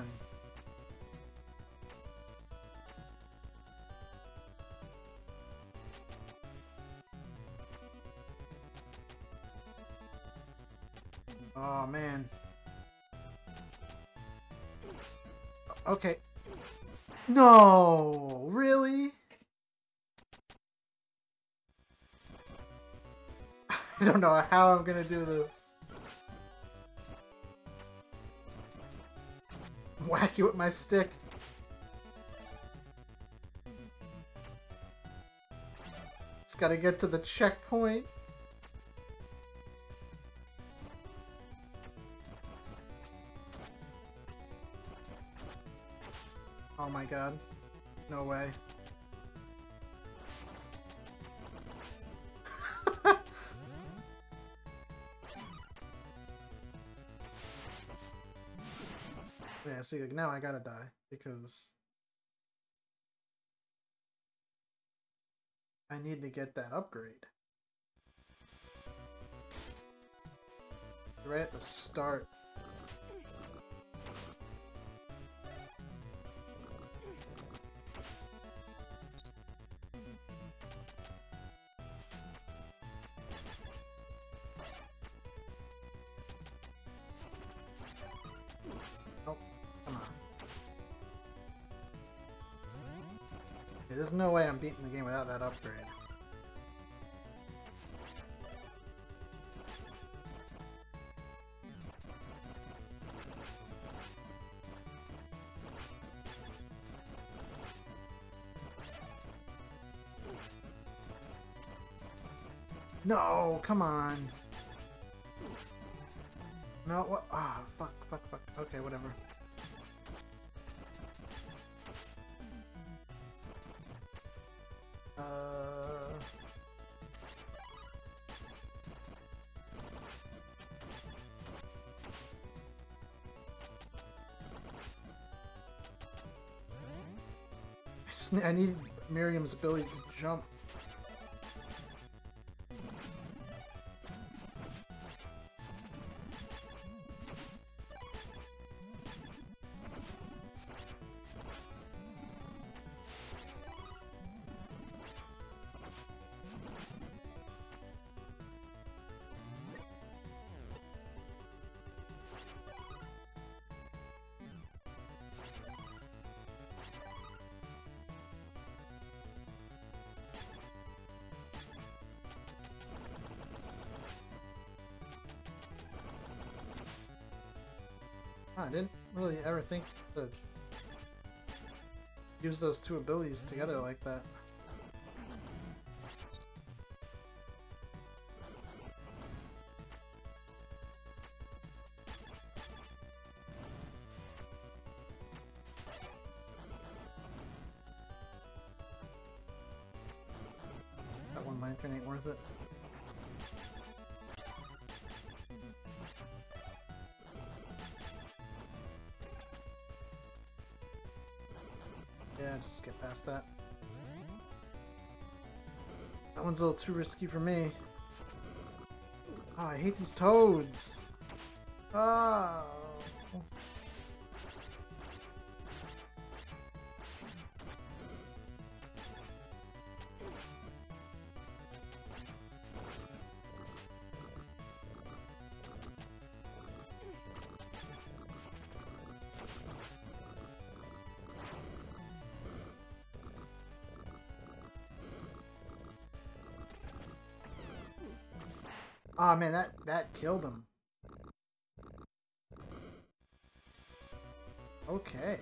Oh man. Okay. No, really? I don't know how I'm gonna do this. Whack you with my stick. Just gotta get to the checkpoint. Oh my god. No way. Yeah, see, like, now I gotta die because I need to get that upgrade. Right at the start. There's no way I'm beating the game without that upgrade. No, come on. No, what? Ah, oh, fuck, fuck, fuck. Okay, whatever. Uh... I just need, I need Miriam's ability to jump. I didn't really ever think to use those two abilities together like that. That one lantern ain't worth it. Yeah, just get past that. That one's a little too risky for me. Oh, I hate these toads. Oh. Oh man, that that killed him. Okay.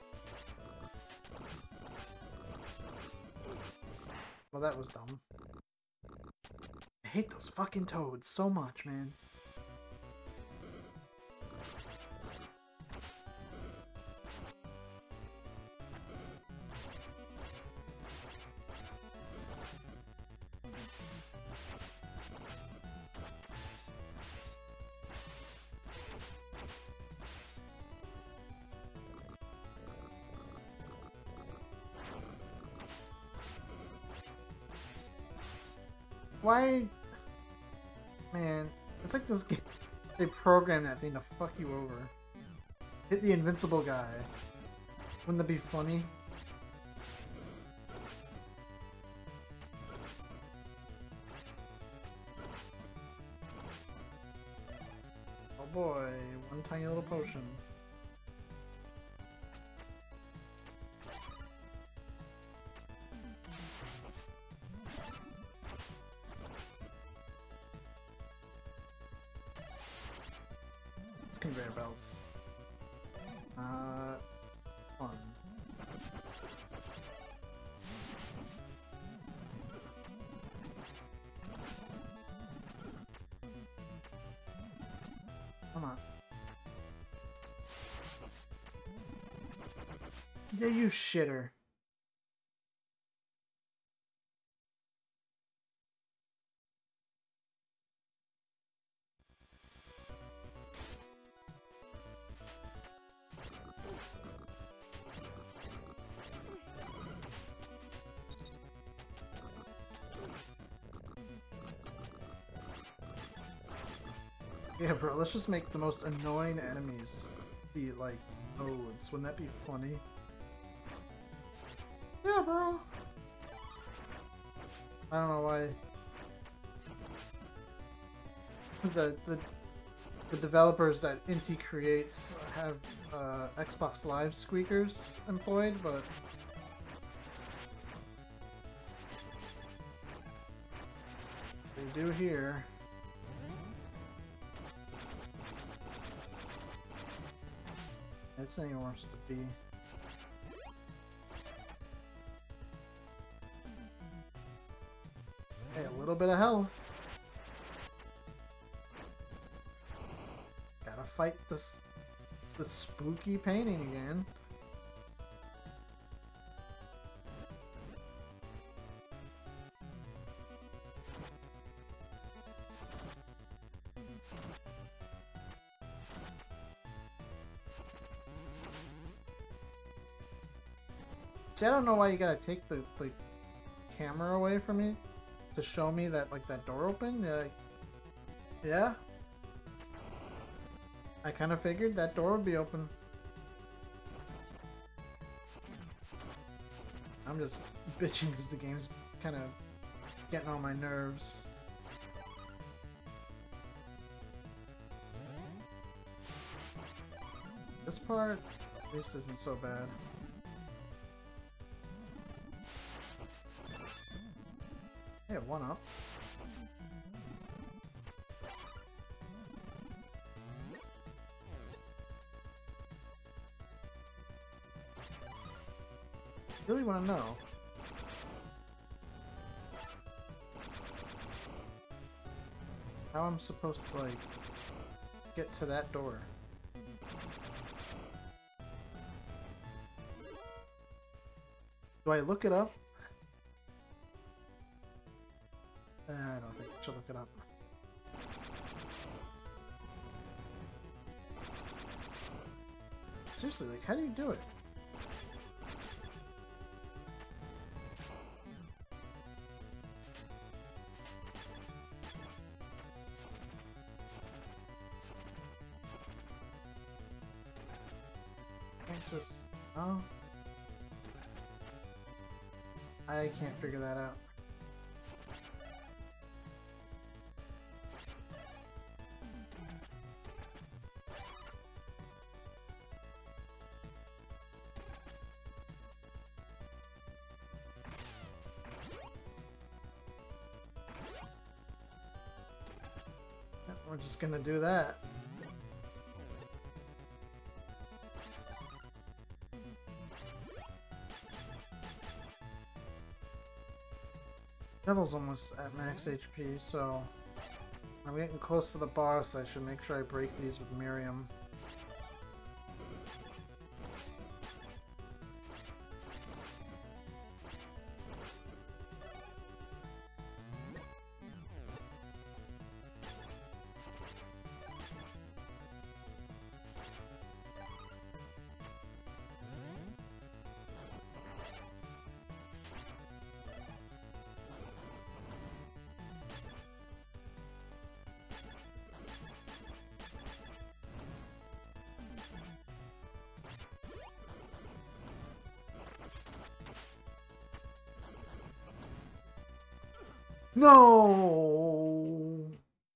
Well, that was dumb. I hate those fucking toads so much, man. Why? Man, it's like this game. They programmed that thing to fuck you over. Hit the invincible guy. Wouldn't that be funny? Oh boy, one tiny little potion. Conveyor belts. Uh, fun. Come on. Yeah, you shitter. Yeah, bro, let's just make the most annoying enemies be like toads. Wouldn't that be funny? Yeah, bro. I don't know why. The the the developers that Inti creates have uh, Xbox Live squeakers employed, but they do here. This ain't where I'm supposed to be. Hey, a little bit of health. Gotta fight this the spooky painting again. See, I don't know why you gotta take the, the camera away from me to show me that, like, that door opened. Like, yeah? I kind of figured that door would be open. I'm just bitching because the game's kind of getting on my nerves. This part, at least, isn't so bad. Yeah, one up. Really want to know. How I'm supposed to, like, get to that door. Do I look it up? Uh, I don't think I should look it up. Seriously, like, how do you do it? Can't just... Oh. I can't figure that out. just gonna do that. Devil's almost at max H P, so I'm getting close to the boss. I should make sure I break these with Miriam. No.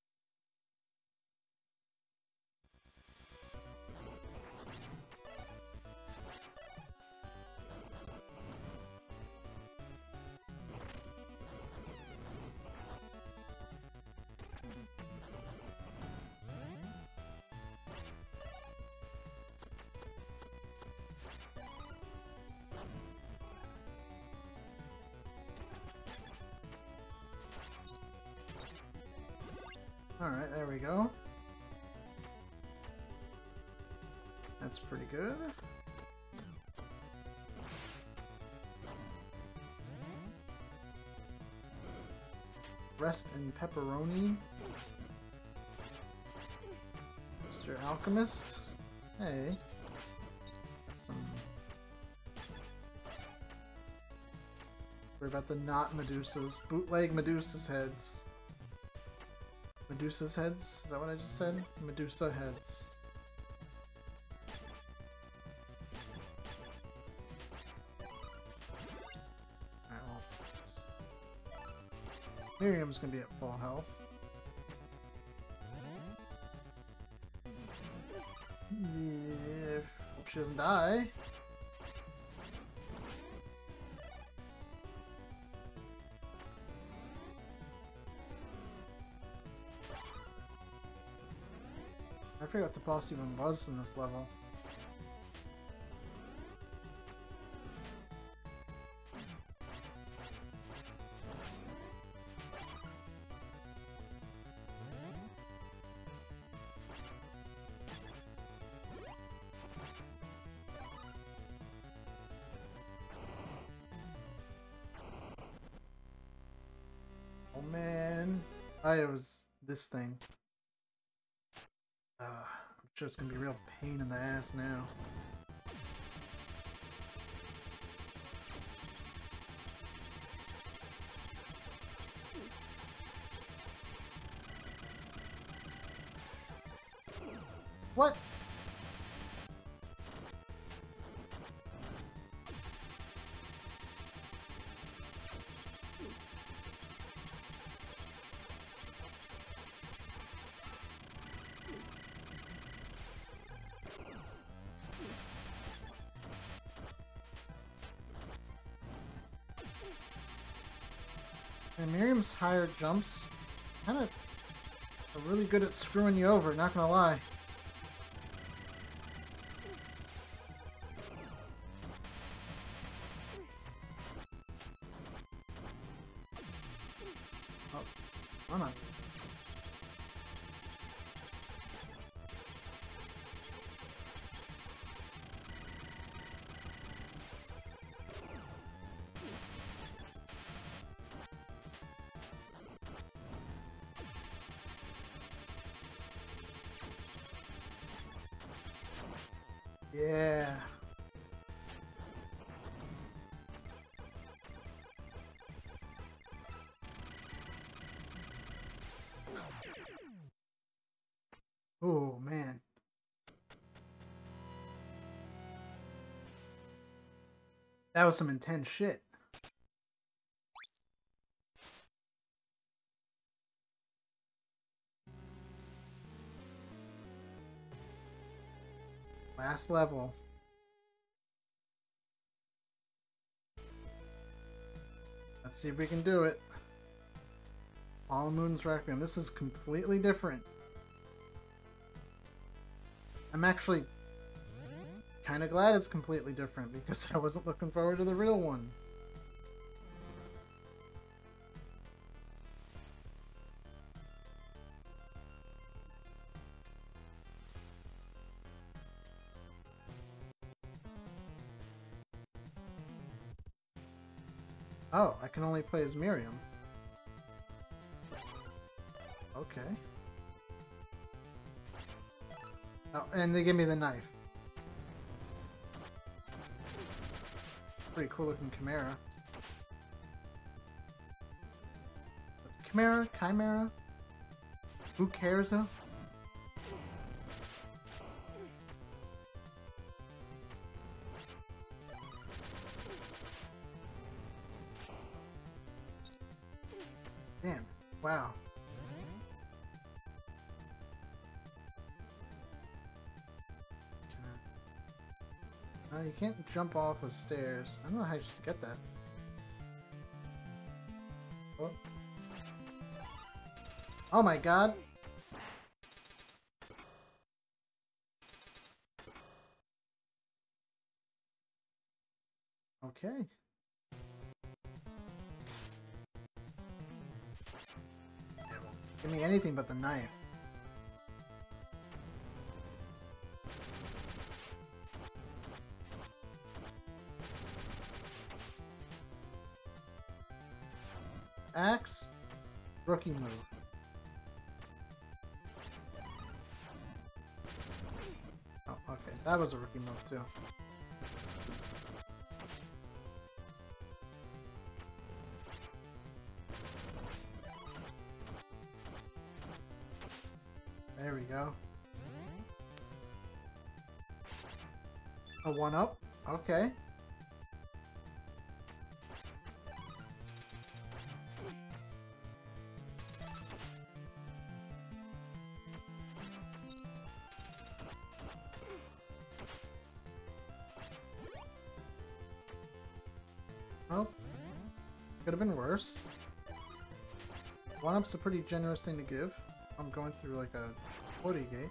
Alright, there we go. That's pretty good. Rest and pepperoni. Mister Alchemist. Hey. Some. We're about the not Medusas. Bootleg Medusa's heads. Medusa's heads? Is that what I just said? Medusa heads. Alright, well. Miriam's gonna be at full health. Yeah, hope she doesn't die. I forgot what the boss even was in this level. Oh man. I was this thing. Uh, I'm sure it's gonna be a real pain in the ass now. What? And Miriam's higher jumps kind of are really good at screwing you over, not gonna lie. Oh, why not? Yeah. Oh man. That was some intense shit. Last level. Let's see if we can do it. All Moon's Requiem. This is completely different. I'm actually kind of glad it's completely different because I wasn't looking forward to the real one. Oh, I can only play as Miriam. Okay. Oh, and they give me the knife. Pretty cool looking Chimera. Chimera? Chimera? Who cares though? Damn. Wow. No, you can't jump off of stairs. I don't know how you just get that. Oh, oh my god! Okay. Give me anything but the knife. Axe, rookie move. Oh, okay. That was a rookie move too. There we go. A one up? Okay. Oh, could have been worse. One up's a pretty generous thing to give. I'm going through like a floaty gate.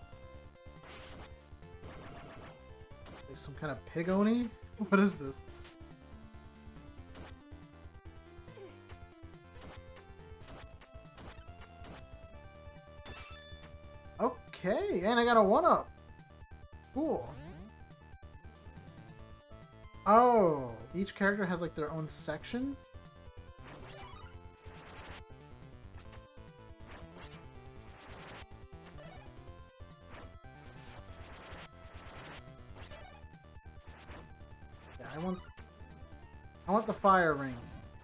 Like some kind of pig oni? What is this? Okay, and I got a one up. Cool. Oh, each character has like their own section? Yeah, I want I want the fire ring.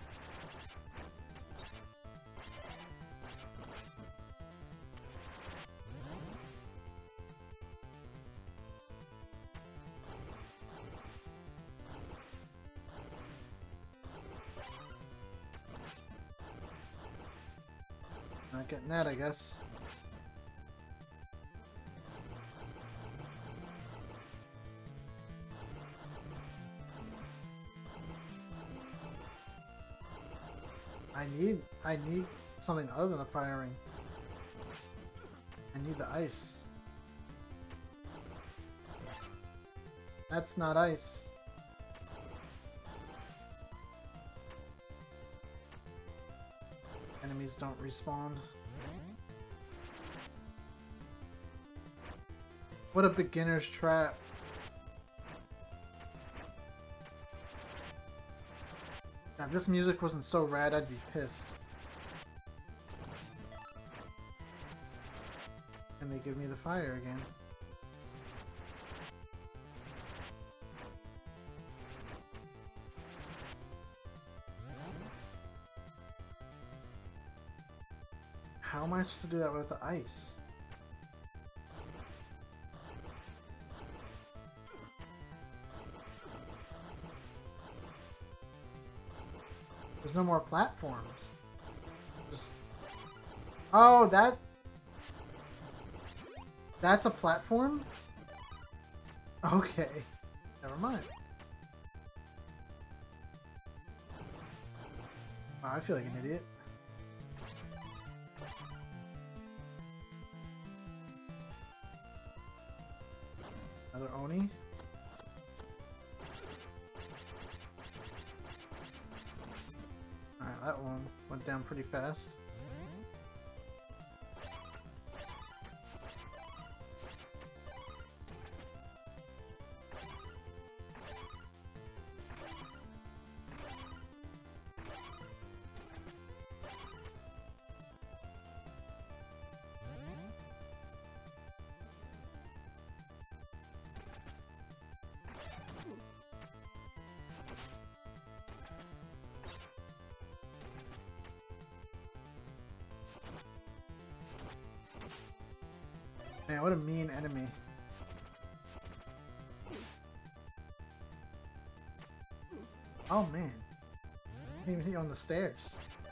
Not getting that, I guess. I need, I need something other than the firing. I need the ice. That's not ice. Enemies don't respawn. What a beginner's trap. Now, if this music wasn't so rad, I'd be pissed. And they give me the fire again. How am I supposed to do that with the ice? There's no more platforms. Just... Oh, that... That's a platform? Okay. Never mind. Wow, I feel like an idiot. Another Oni. Alright, that one went down pretty fast. Man, what a mean enemy. Oh man. I didn't even hit you on the stairs.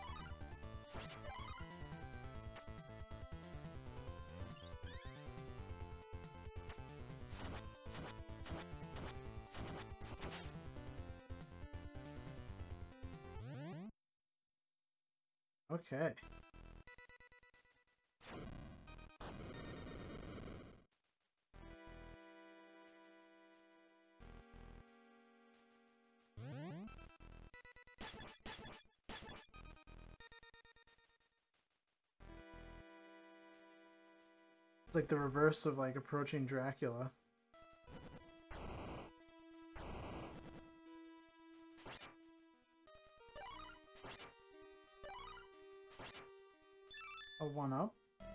Okay. It's like the reverse of like approaching Dracula. A one up.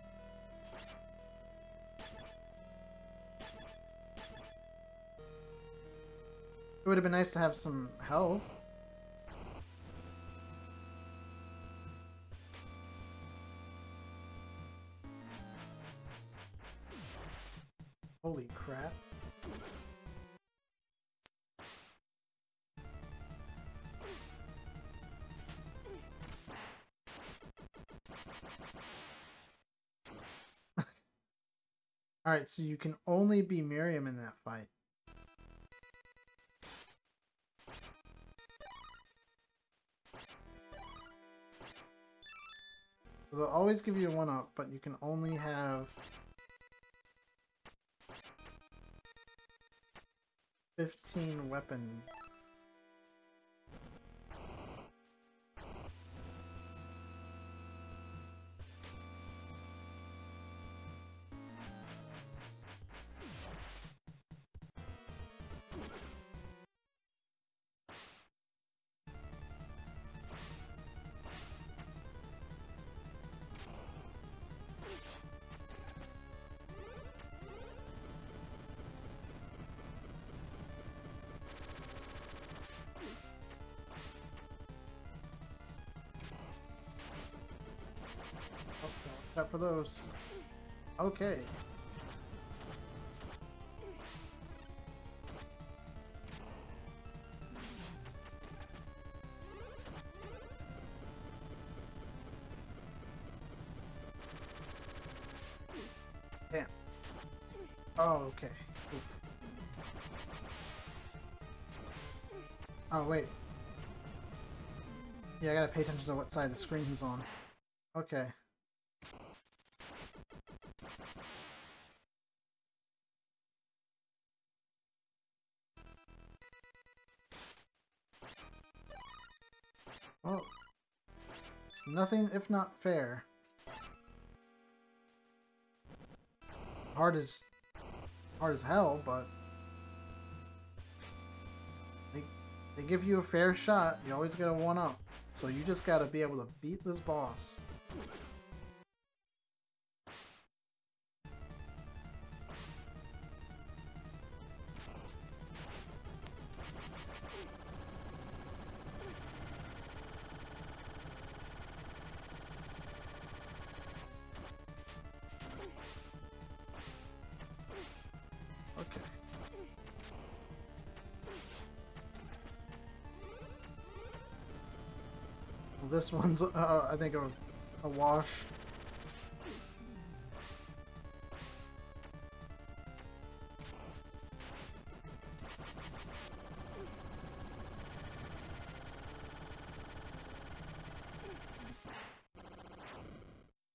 It would have been nice to have some health. Holy crap. Alright, so you can only be Miriam in that fight. So they'll always give you a one-up, but you can only have fifteen weapon. Out for those. Okay. Damn. Oh, okay. Oof. Oh, wait. Yeah, I gotta pay attention to what side of the screen he's on. Okay. Well, it's nothing if not fair. Hard as hard as hell, but they they give you a fair shot. You always get a one up, so you just gotta be able to beat this boss. Okay. Well, this one's, uh, I think, a, a wash.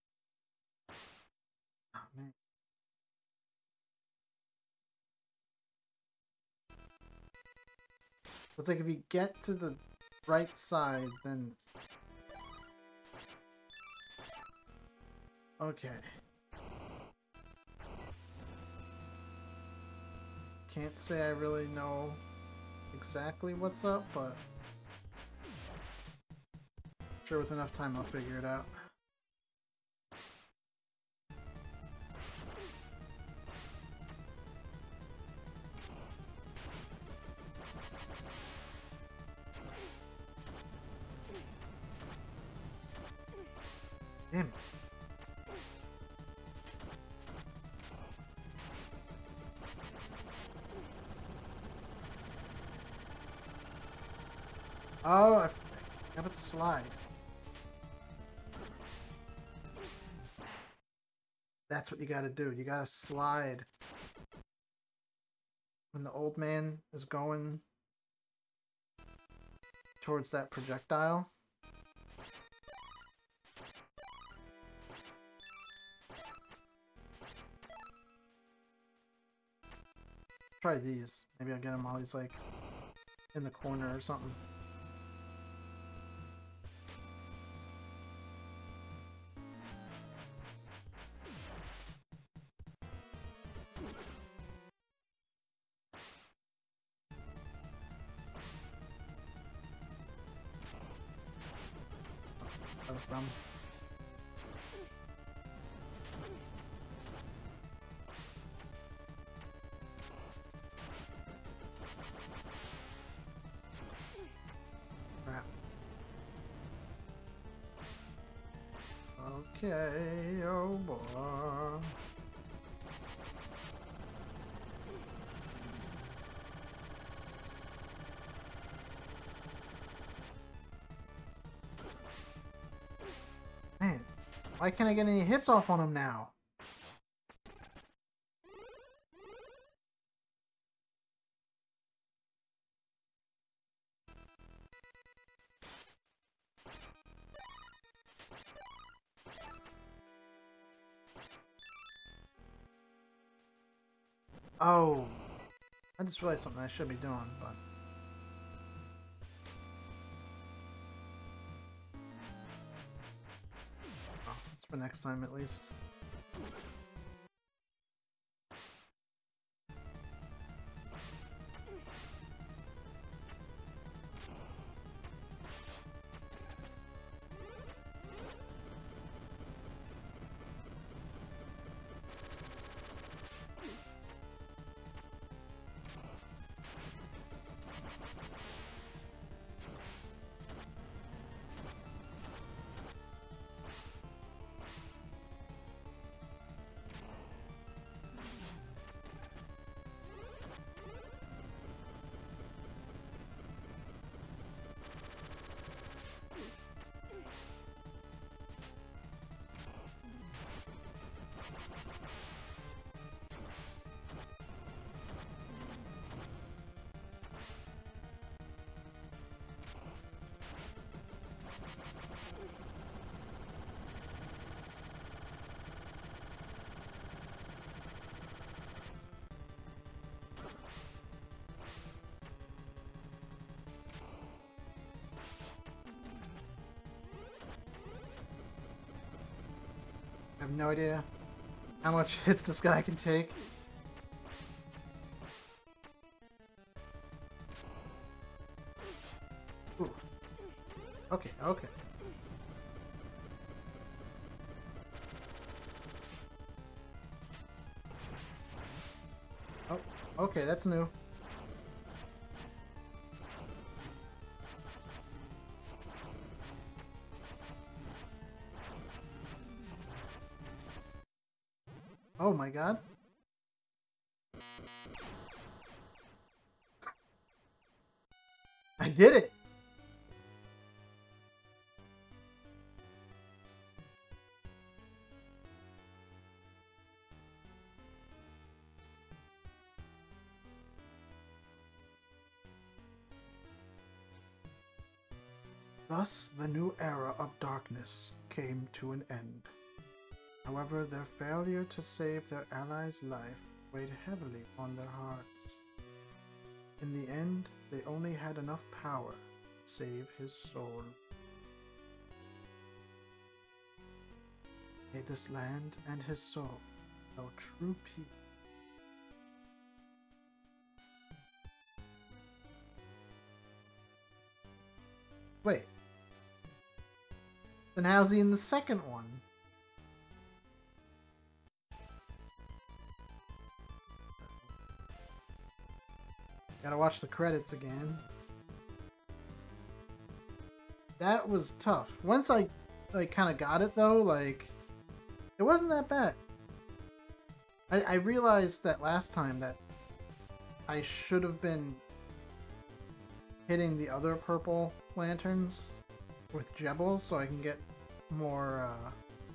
Oh, man. It's like if you get to the right side, then... Okay. Can't say I really know exactly what's up, but... I'm sure with enough time I'll figure it out. Damn it. Oh, I forgot about the slide. That's what you gotta do. You gotta slide. When the old man is going towards that projectile. Try these. Maybe I'll get him while he's like in the corner or something. That was dumb. Crap. Okay, oh boy. Man, why can't I get any hits off on him now? Oh, I just realized something I should be doing, but... Oh, that's for next time at least. I have no idea how much hits this guy can take. Ooh. Okay, okay. Oh, okay, that's new. Oh my god. I did it! Thus, the new era of darkness came to an end. However, their failure to save their ally's life weighed heavily on their hearts. In the end, they only had enough power to save his soul. May this land and his soul know true peace. Wait. Then how's he in the second one? Gotta watch the credits again. That was tough. Once I like kind of got it though, like it wasn't that bad. I, I realized that last time that I should have been hitting the other purple lanterns with Jebel so I can get more uh,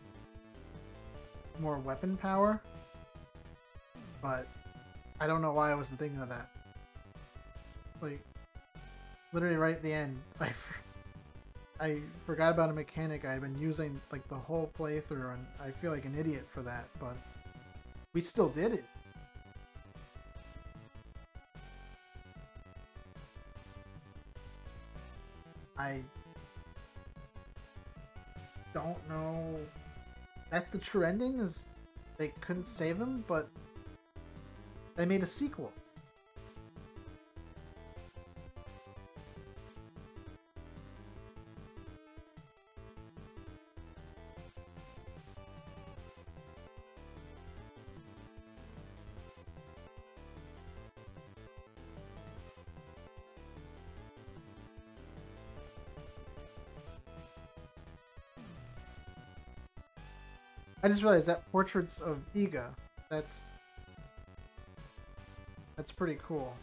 more weapon power. But I don't know why I wasn't thinking of that. Like, literally right at the end, I, for I forgot about a mechanic I had been using like the whole playthrough, and I feel like an idiot for that, but we still did it. I don't know. That's the true ending, is they couldn't save him, but they made a sequel. I just realized that portraits of Iga, that's that's pretty cool.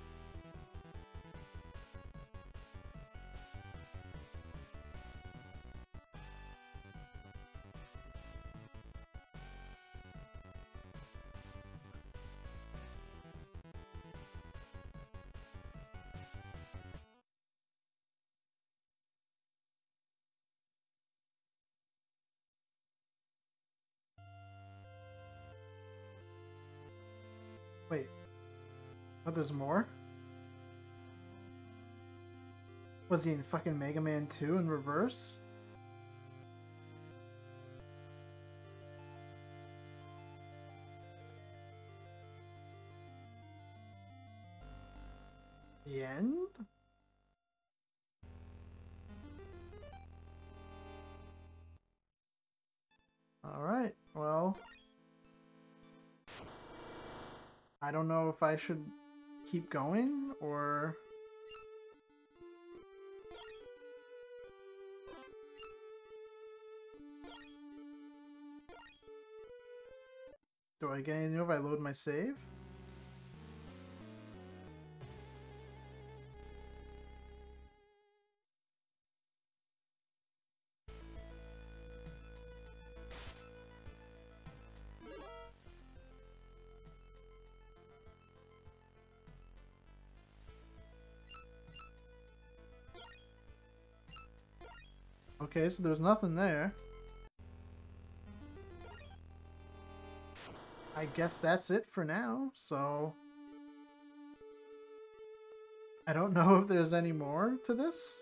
Wait. Oh, there's more? Was he in fucking Mega Man two in reverse? The end? Alright, well... I don't know if I should keep going, or... Do I get anything if I load my save? Okay, so there's nothing there. I guess that's it for now, so... I don't know if there's any more to this.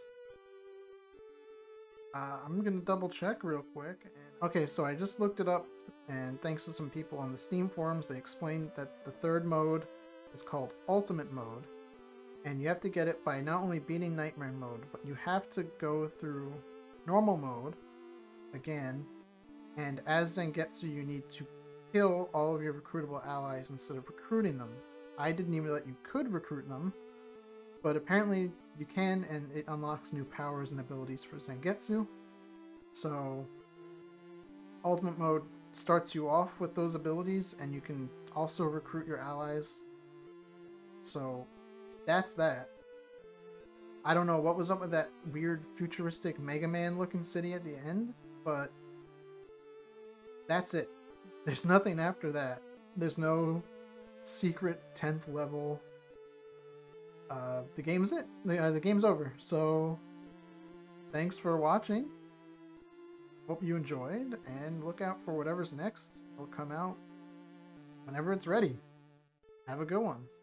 Uh, I'm gonna double check real quick. And... Okay, so I just looked it up, and thanks to some people on the Steam forums, they explained that the third mode is called Ultimate Mode. And you have to get it by not only beating Nightmare Mode, but you have to go through Normal Mode again, and as Zangetsu you need to kill all of your recruitable allies instead of recruiting them. I didn't even know that you could recruit them, but apparently you can, and it unlocks new powers and abilities for Zangetsu. So Ultimate Mode starts you off with those abilities, and you can also recruit your allies. So that's that. I don't know what was up with that weird futuristic Mega Man looking city at the end, but that's it. There's nothing after that. There's no secret tenth level. Uh, the game's it. The, uh, the game's over. So thanks for watching. Hope you enjoyed, and look out for whatever's next. It'll come out whenever it's ready. Have a good one.